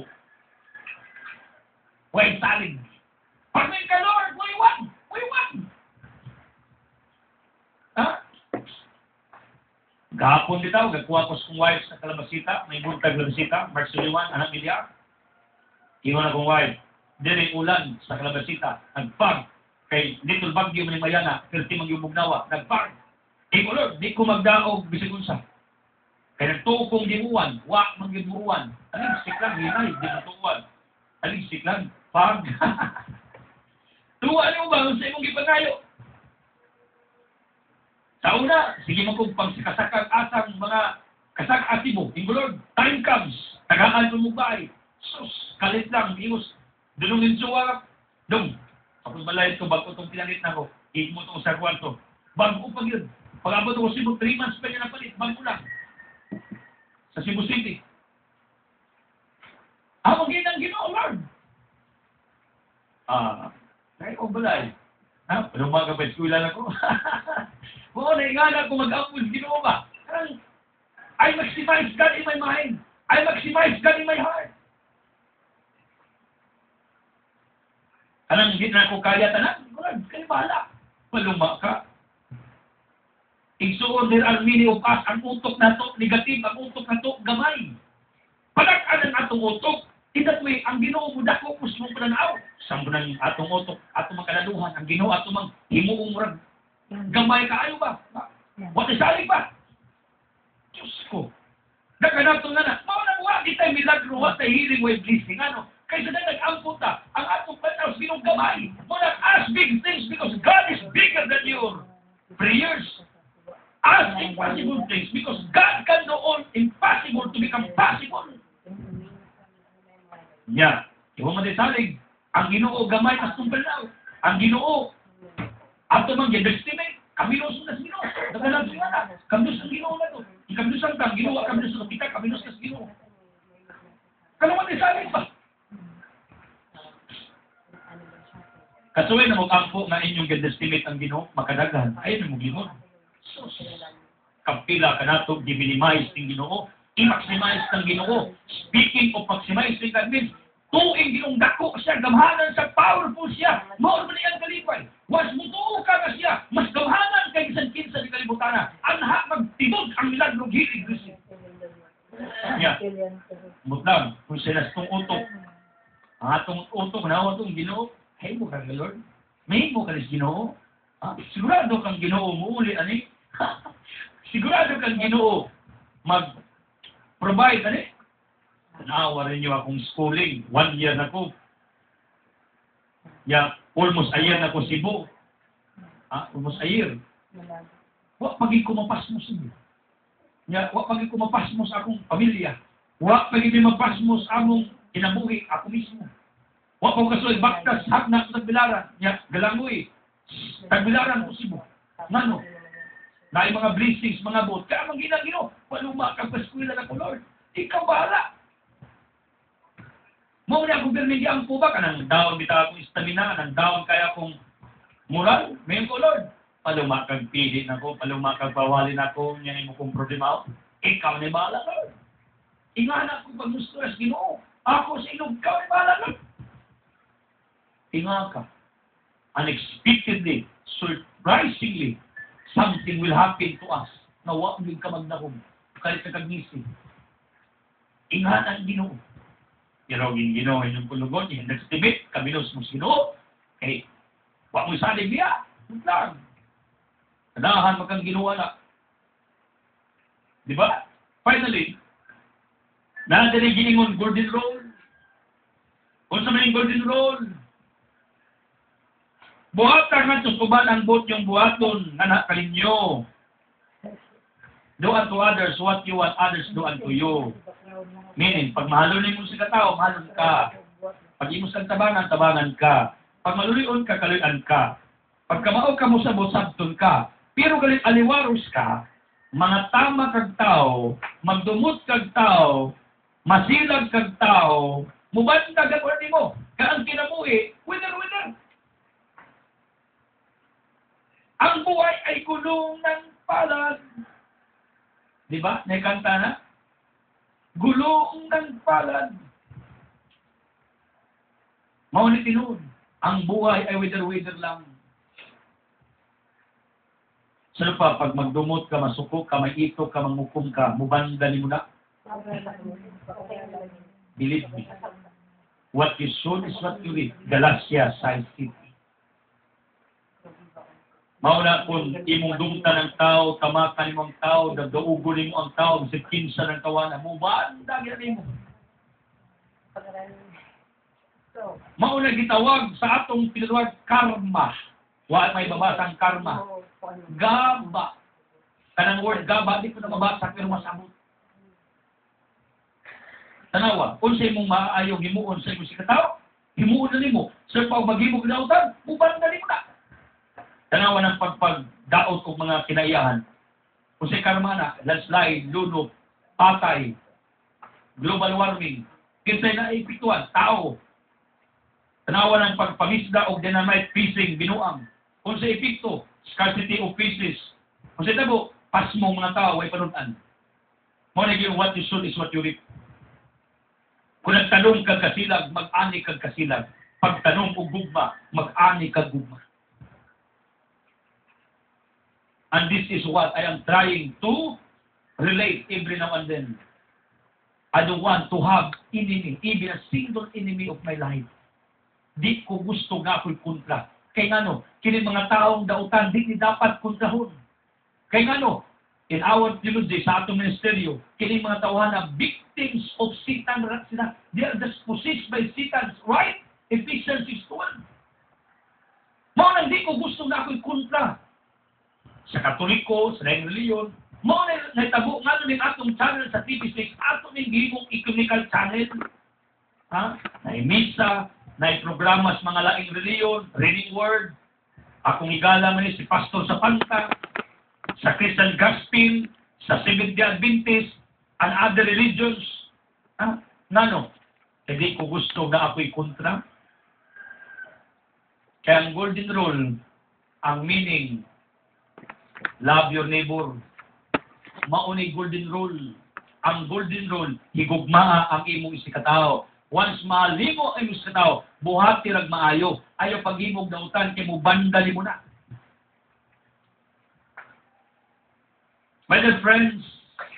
Way saling. Pagmin ka, Lord. Way one. Way one. Ha? Gahapon ditaw, gagkuha ko sa kong wife sa Kalabasita, may buntag Kalabasita, March twenty-one, anak nila. Iwan akong wife. Diri ulan sa Kalabasita, nagpag. Kay little bagyo man mayana, thirty man yung mugnawa, nagpag. Di ko, Lord, di ko magdaog, bisig unsa. Kaya nagtuo kong dimuan, wak man gimuruan. Aling siklan, hinay, di matuwan. Aling siklan, pag. Tuwa niyo ba, sa imong gipanayo? Sa una, sige mo kong pagsikasakang asang mga kasak-ati mo. Ingo Lord, time comes, tagaan mo mo ba ay, sus, kalit lang, imos, Dulungin suwa, dong. Ako balay ko, bago itong pinalit na ko. Hig mo itong sa kwarto. Bago pa yun. Pag-abot ako Cebu, three months pa niya napalit. Bago lang. Sa Cebu City. Ako ginang Ginoo, Lord. Ah, kaya ko balay. Ha? Lumaga pa eskwela na ko. Oo, naingala ko mag-ampun Ginoo ba? Parang, I maximize God in my mind. I maximize God in my heart. Anong hindi na ako kaya tanan? Lord, kayo bahala. Maluma ka. Igsuon, there are many of us, ang utok na to, negative, ang utok na to, gamay. Palag-anan atong utok. In that way, ang Ginoo mo dako kus mo pananaw. Sambo ng atong utok, atong magkalaluhan, ang Ginoo atong mang himuong murag. Gamay ka ayo ba? What is salig ba? Diyos ko. Nagkanato na na. Mao nang wa kita milagro, wa ta healing way blessing. Ano? Kaysa na nag-amput ta, ang atong pananaw sa Ginoo gamay. Mo nang ask big things because God is bigger than your prayers. Ask impossible things because God can do all impossible to become possible. Nya, yeah. Iwa matisalig, ang Ginoo gamay mas tumpalaw. Ang Ginoo, ato mang gender-estimate, kaminos na sa Ginoo. Nagalang siya na, kaminos ang Ginoo na to. Ikaminusan ka, Ginoo, kaminos na kita, kaminos na sa Ginoo. Kano matisalig ba? Kasuway na mag-ampo na inyong gender-estimate ang Ginoo, makadaghan, ayun ang Ginoo. So, kapila ka na ito, di-minimize ng Ginoo, i-maximize ng Ginoo. Speaking of maximizing, that means, tuing Ginoong dako siya, gamhanan siya, powerful siya, more man iyang kalipay. Was mutuo ka na siya, mas gamhanan kay isang kinsa ni kalibutana. Anha magtibod ang milagro hilig Kristo. Yeah. Mutlang, kung sila itong utok, ang atong utok, nawa itong Ginoo, hey mo kang Lord, may mo ka rin Ginoo. Ah, sigurado kang Ginoo mo uli, ani? Sigurado kang Ginoo mag-provide, ani? Naawa rin niyo akong schooling. One year na ko. Yeah, almost a year na ko Cebu. Ah, almost a year. Wa pagi ko mapasmos Cebu. Yeah, wa pagi ko mapasmos akong pamilya. Wa pagi ko mapasmos among kinabuhi ako mismo. Wa ko kasoy baktas hakna sa Tagbilaran. Yeah, galangoy. Tagbilaran ko Cebu. Ngano? Na mga blessings, mga bot. Kaya mang ginagino, paluma ka pa eskwela na ko, Lord. Ikaw bahala. Mo na akong birmigyan po ba? Kanang daon bita akong stamina, kanang daon kaya akong moral. Mayon ko, Lord. Paluma kang pili na ko, paluma kang bawalin ako, yan mo kong problema. Ikaw na bahala, Lord. Ingana ko pag stress, Ginoo. Ako sa ilog, ikaw na bahala, Lord. Inga ka. Unexpectedly, surprisingly, something will happen to us na wag din ka magdahom. Kahit ka kagnisi. Ingatan Ginoo. Pero Ginoo inyong pulugon, yung nag-estimate, kaminos mo Ginoo. Eh, wag mo salig niya. Lang. Kanahan mo kang Ginoo na. Di ba? Finally, nadali giningon golden rule. Kung sa may golden rule, buhatan nga tutuban ang bot yung buhaton na nakalinyo. Do unto others what you want others do unto you. Meaning, pag mahalunin mo sa katao, mahalon ka. Pag imos kang tabangan, tabangan ka. Pag malulion ka, kaluyan ka. Pag kamao ka mo sa bosabton ka. Pero galit aliwaros ka, mga tama kag tao, magdumot kag tao, masilag kag tao, mubantag ang ordi mo. Kaang kinamuhi, winner, winner. Ang buhay ay gulong ng palad. Di ba? Naikanta na? Gulong ng palad. Maunit tinuod. Ang buhay ay wither-wither lang. Saan pa, pag magdumot ka, masukok ka, may ito ka, mangukom ka, mubanda ni mo na. Believe me. What you sow is what you reap. Galatia five fifty. Mauna kung imong dumta ng tao, tamakan mo ang tao, dagdaugunin mo ang tao, bisip kinsa ng kawana mo, banda gina mo. Mauna gitawag sa atong pinatawag karma. Wa may babasa ang karma. Gaba. Kanang word gaba, di ko na mabasa, pero masabot. Tanawa, kung sa imong maayong himuon sa imong si katao, himuon na nimo. Sir, pag maghimog dautan, muban na nimo na. Tanawa ng pagpagdaot kong mga kinaiyahan. Kung si Karmana, landslide, luno, patay, global warming, kinsay na ipituan, tao. Tanawa ng pagpangisda o dynamite fishing, binuang. Kung sa epikto, scarcity of fishes. Kung sa tabo, pasmong mga tao ay panunan. Mo na yung what you sow is what you reap. Kung nagtanong kag kasilag, mag-ani kag kasilag. Pagtanong o gugma, mag-ani kag gugma. And this is what I am trying to relate every now and then. I don't want to have enemy, even a single enemy of my life. Di ko gusto nga ako'y kontra. Kaya nga no, kini mga taong dautan, di ni dapat kontrahon. Kaya nga no, in our theology, sa atong ministeryo, kini mga tauhan na victims of Satan sila. They are just possessed by Satan, right? Ephesians six one. Mga nang di ko gusto nga ako'y kontra. Sa Katoliko, sa Reng Reliyon, mo na naitabo nga nun yung atong channel sa T V six, ato ning gihimong ecumenical channel. Ha? Na-misa, na-programa sa mga laing reliyon, reading word. Akong igala man si Pastor sa Panta, sa Christian Gospel, sa Seventh-day Adventist, and other religions. Ha? Nano? Hindi ko gusto na ako'y kontra. Kaya ang golden rule, ang meaning, love your neighbor. Maunay golden rule. Ang golden rule, higugmaa ang imong isikatao. Once malimo ang imong isikatao, buhati rag maayo. Ayaw paghimog na utan, kay mo bandali mo na. My dear friends,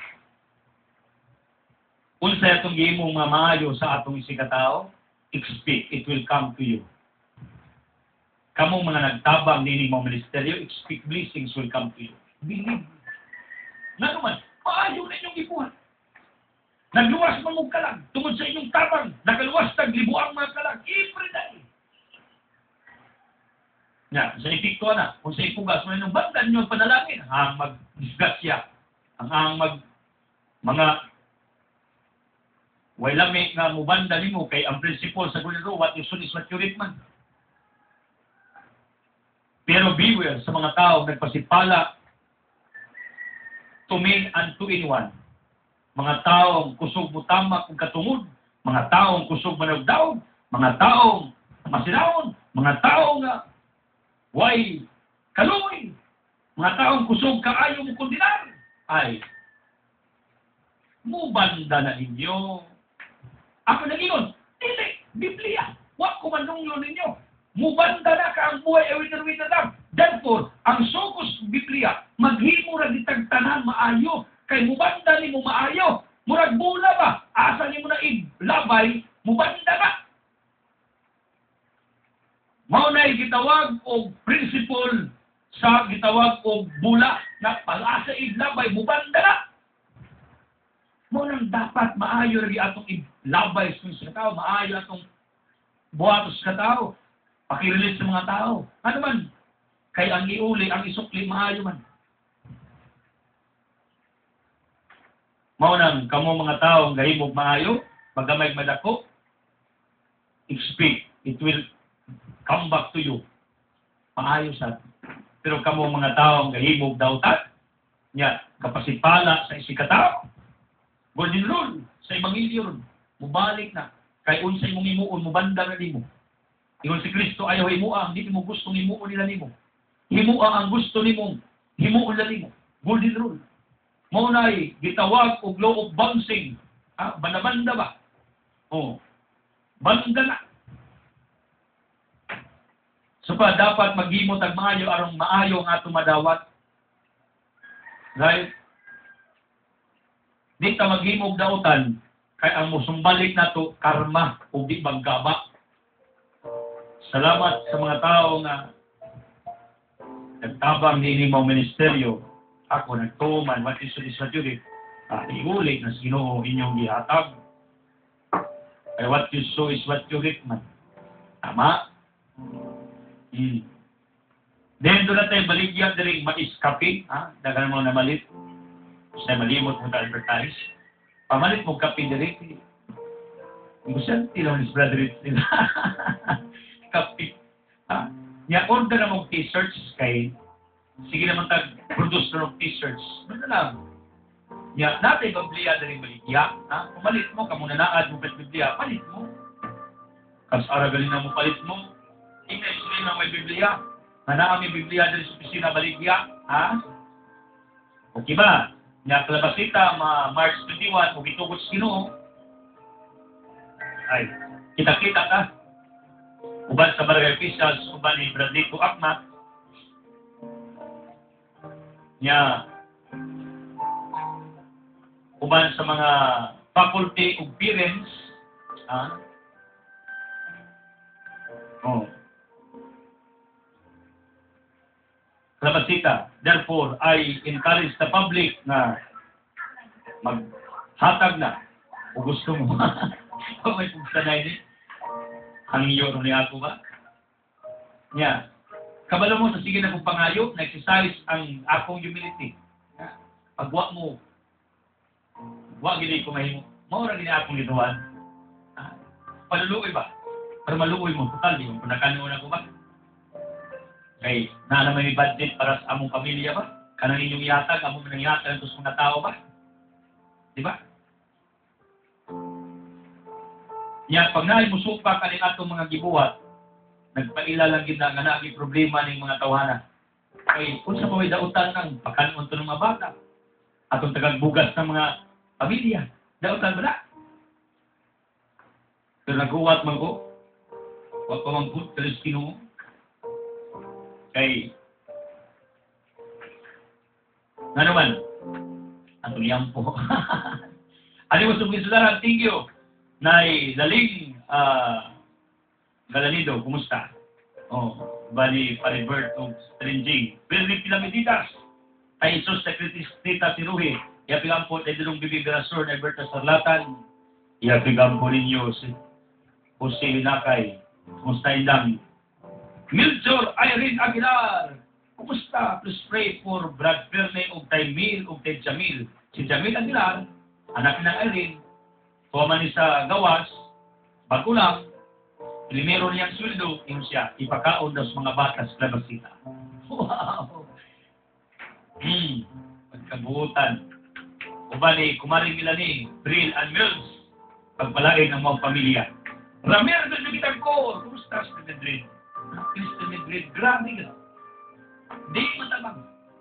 unsa atong gihimong mga maayo sa atong isikatao, expect it will come to you. Kamong mga nagtabang nini mga ministeryo, expect blessings will come to you. Believe. Nga naman, maayo na inyong ipuhan. Nagluwas man mong kalag, tungod sa inyong tabang, nagaluwas tag libuang mga kalag, every day. Nga, sa epikto na, kung sa ipugas mo inyong bandan nyo panalangin, ang mag-disgasya, ang ang mag, mga way lami nga mubanda nimo kay ang principle sa Golden Rule, what you sow is what you reap man. Pero beware sa mga tao nagpasipala to men and to anyone. Mga taong kusog mutama kung katungod, mga taong kusog managdaog, mga taong masinawon, mga taong nga way kaluoy, mga taong kusog kaayo mo kondinar, ay mubanda na ninyo. Ako na ingon, dili, Biblia, wag ko manunglo ninyo. Mubanda na ka ang buhay ay winner-winner lang. Therefore, ang sukos Biblia, maghimo ra ditag tanan maayo. Kay mubanda ni mo maayo. Murag bula ba? Asa ni mo na iblabay, mubanda na. Mao na'y gitawag og principle sa gitawag og bula na pag-asa iblabay, mubanda na. Mo nang dapat maayo ri atong iblabay sa tao, maayo atong buhatos sa tao. Pakirelate sa mga tao. Ano man? Kay ang iuli, ang isukli, maayo man. Mao nang kamo mga tao ang gahimog maayo, magamay madako, expect, it will come back to you. Maayo sa atin. Pero kamo mga tao ang gahimog dautan, nya, kapasipala sa isikatao, golden rule, sa ebanghelyo ron, mubalik na. Kay unsay mong imuon, mubanda na nimo. Ingon si Kristo ayaw himuang, hindi mo gustong himuon nila nimo. Himuang ang gusto nimo, himuon nila nimo. Golden rule. Mao na'y gitawag og law of bouncing. Ha? Banda-banda ba? Oh. Banda na. So pa, dapat maghimo tag maayo aron maayo nga tumadawat. Right? Di ta maghimo og dautan kay ang musumbalik nato karma o di baggaba. Salamat sa mga tao na nagtabang din mo ministeryo. Ako nagtuman, what is this what you did? Ah, iuli na Ginoo inyong gihatag. Kaya what you sow is what you reap man. Tama? Hmm. Then doon natin baligyan din maiskapi. Ha? Dagan mo na malit. Kasi malimot mo ka-advertise. Pamalit mo kape direct. Gusto tilaw ni Brother nila. Kapit. Ha? Ya, order na mong t-shirts kay sige naman tag produce na ng t-shirts. Ano na lang. Ya, natin Biblia na rin baligya. Ha? Kung malit mo, kamunanaad mo pa Biblia, palit mo. Kas aragalin na mo palit mo. Ingay sila na may Biblia. Nanaan may Biblia na rin sa opisina baligya. Ha? Okay ba? Ya, kalabasita, ma March twenty-one, kung itugot sa Ginoo, ay, kita-kita ka. Uban sa barangay officials, uban ni Bradlito Akma, niya, uban sa mga faculty of parents, ah, oh, kalabasita, therefore, I encourage the public na maghatag na kung gusto mo. Kung may pagsanay ni, ang iyo ni ako ba? Nya, kabalo mo sa sige na kong pangayo, na-exercise ang akong humility. Pagwa mo, wa gini ko mahimo, maura gini akong ginawan. Paluluoy ba? Para maluoy mo, total, di mo pinakanuon ako ba? Kay, na naman may budget para sa among pamilya ba? Kanang inyong yatag, among manangyatag, ito sa mga tao ba? Di ba? Yan, pag naay musupa ka rin atong mga gibuhat, nagpaila lang gina nga naagi problema ng mga tawhana. Kay, kung sa paway dautan ng pakanon to ng mga bata, atong tagagbugas ng mga pamilya, dautan ba na? Pero naghuwat man ko, wag pa mang good Palestino, kay, nga naman, atong yampo. Ano mo sa mga thank you. Nay Laling uh, Galanido, kumusta? Oh, bali Paribert of Stringing. Pero Pilamiditas, ay isos Secretary Tita Siruhi, iapigam po tayo dilong bibig rasor na Alberta Sarlatan, iapigam po ninyo si Jose Linakay, kumusta indang? Miljor Irene Aguilar, kumusta? Please pray for Brad Ferne of Taymil of Ted Jamil. Si Jamil Aguilar, anak ng Irene, tuwaman ni sa gawas, bago lang, primero niyang sweldo, yun siya, ipakaon daw sa mga bata sa labasita. Wow! Hmm, pagkabuutan. Uba ni Kumaring Milani, Brill and Mills, pagpalain ng mga pamilya. Ramir de Bitangkor, kumusta sa Madrid? Cristo Madrid, grabe ka. Di matabang.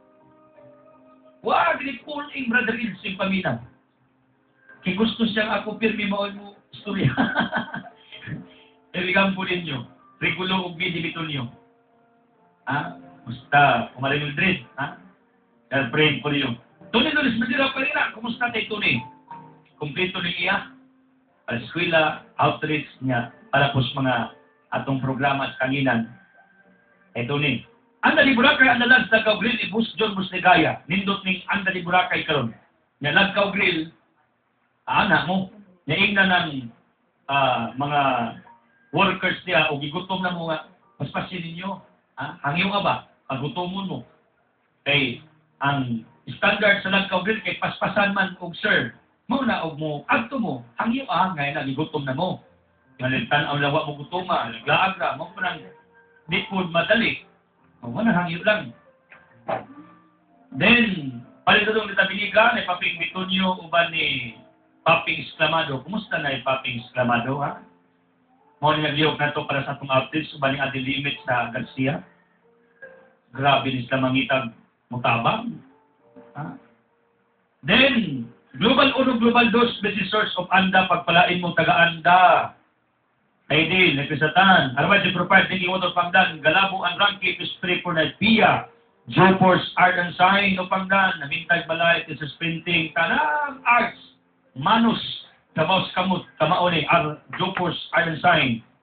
Wag ni Paul in Brother Ilse yung pamilya. Kung gusto siyang ako, pirmi mo mo istorya. Ibigam po ninyo. Regulo o binibito niyo. Ha? Musta? Kumaling yung dread. Ha? Kaya pray po niyo. Tuni Lulis Madira pa rin na. Kumusta tayo Tuni? Kompleto ni iya. Para sa eskwela, outreach niya. Para po sa mga atong programa sa kanginan. Eh Tuni. Anda di Boracay, anda lang sa Lagkaw Grill, ibus John Busligaya. Nindot ning anda di Boracay karon. Nga Lagkaw Grill, anak mo, naing na ng uh, mga workers niya o gigutom na mo nga, paspasin ninyo. Ha? Hangyo nga ba? Pagutomon mo. Kay, ang standard sa Lagkaw Grill, kay paspasan man og sir, mo na og mo, agto mo, hangyo ah, ngayon na, gigutom na mo. Ngalintan ang lawa mo gutoma, naglaag na, mo pa nang di po madali. O, mo na hangyo lang. Then, palitadong nitabiniga, na ipaping bitunyo uban ni Paping Exclamado. Kumusta na yung Paping Exclamado, ha? Mo ni nagliyok na to para sa itong outage, uban ni Adi Limit sa Garcia. Grabe ni sila mangitag mutabang. Ha? Then, Global Uno, Global Dos, Business Source of Anda, pagpalain mo taga-Anda. Kaidil, nagkisatan. Arwad si Propart, Niki Water Pangdan, Galabo, ang Ranki, Pispre for Night, Pia, Jopors, Art and Sign, o Pangdan, Namintag Balay, It's a Sprinting, Tanang Arts, Manus, Kabaos Kamut, Kamaone, Ar, Jopors, Art and Sign,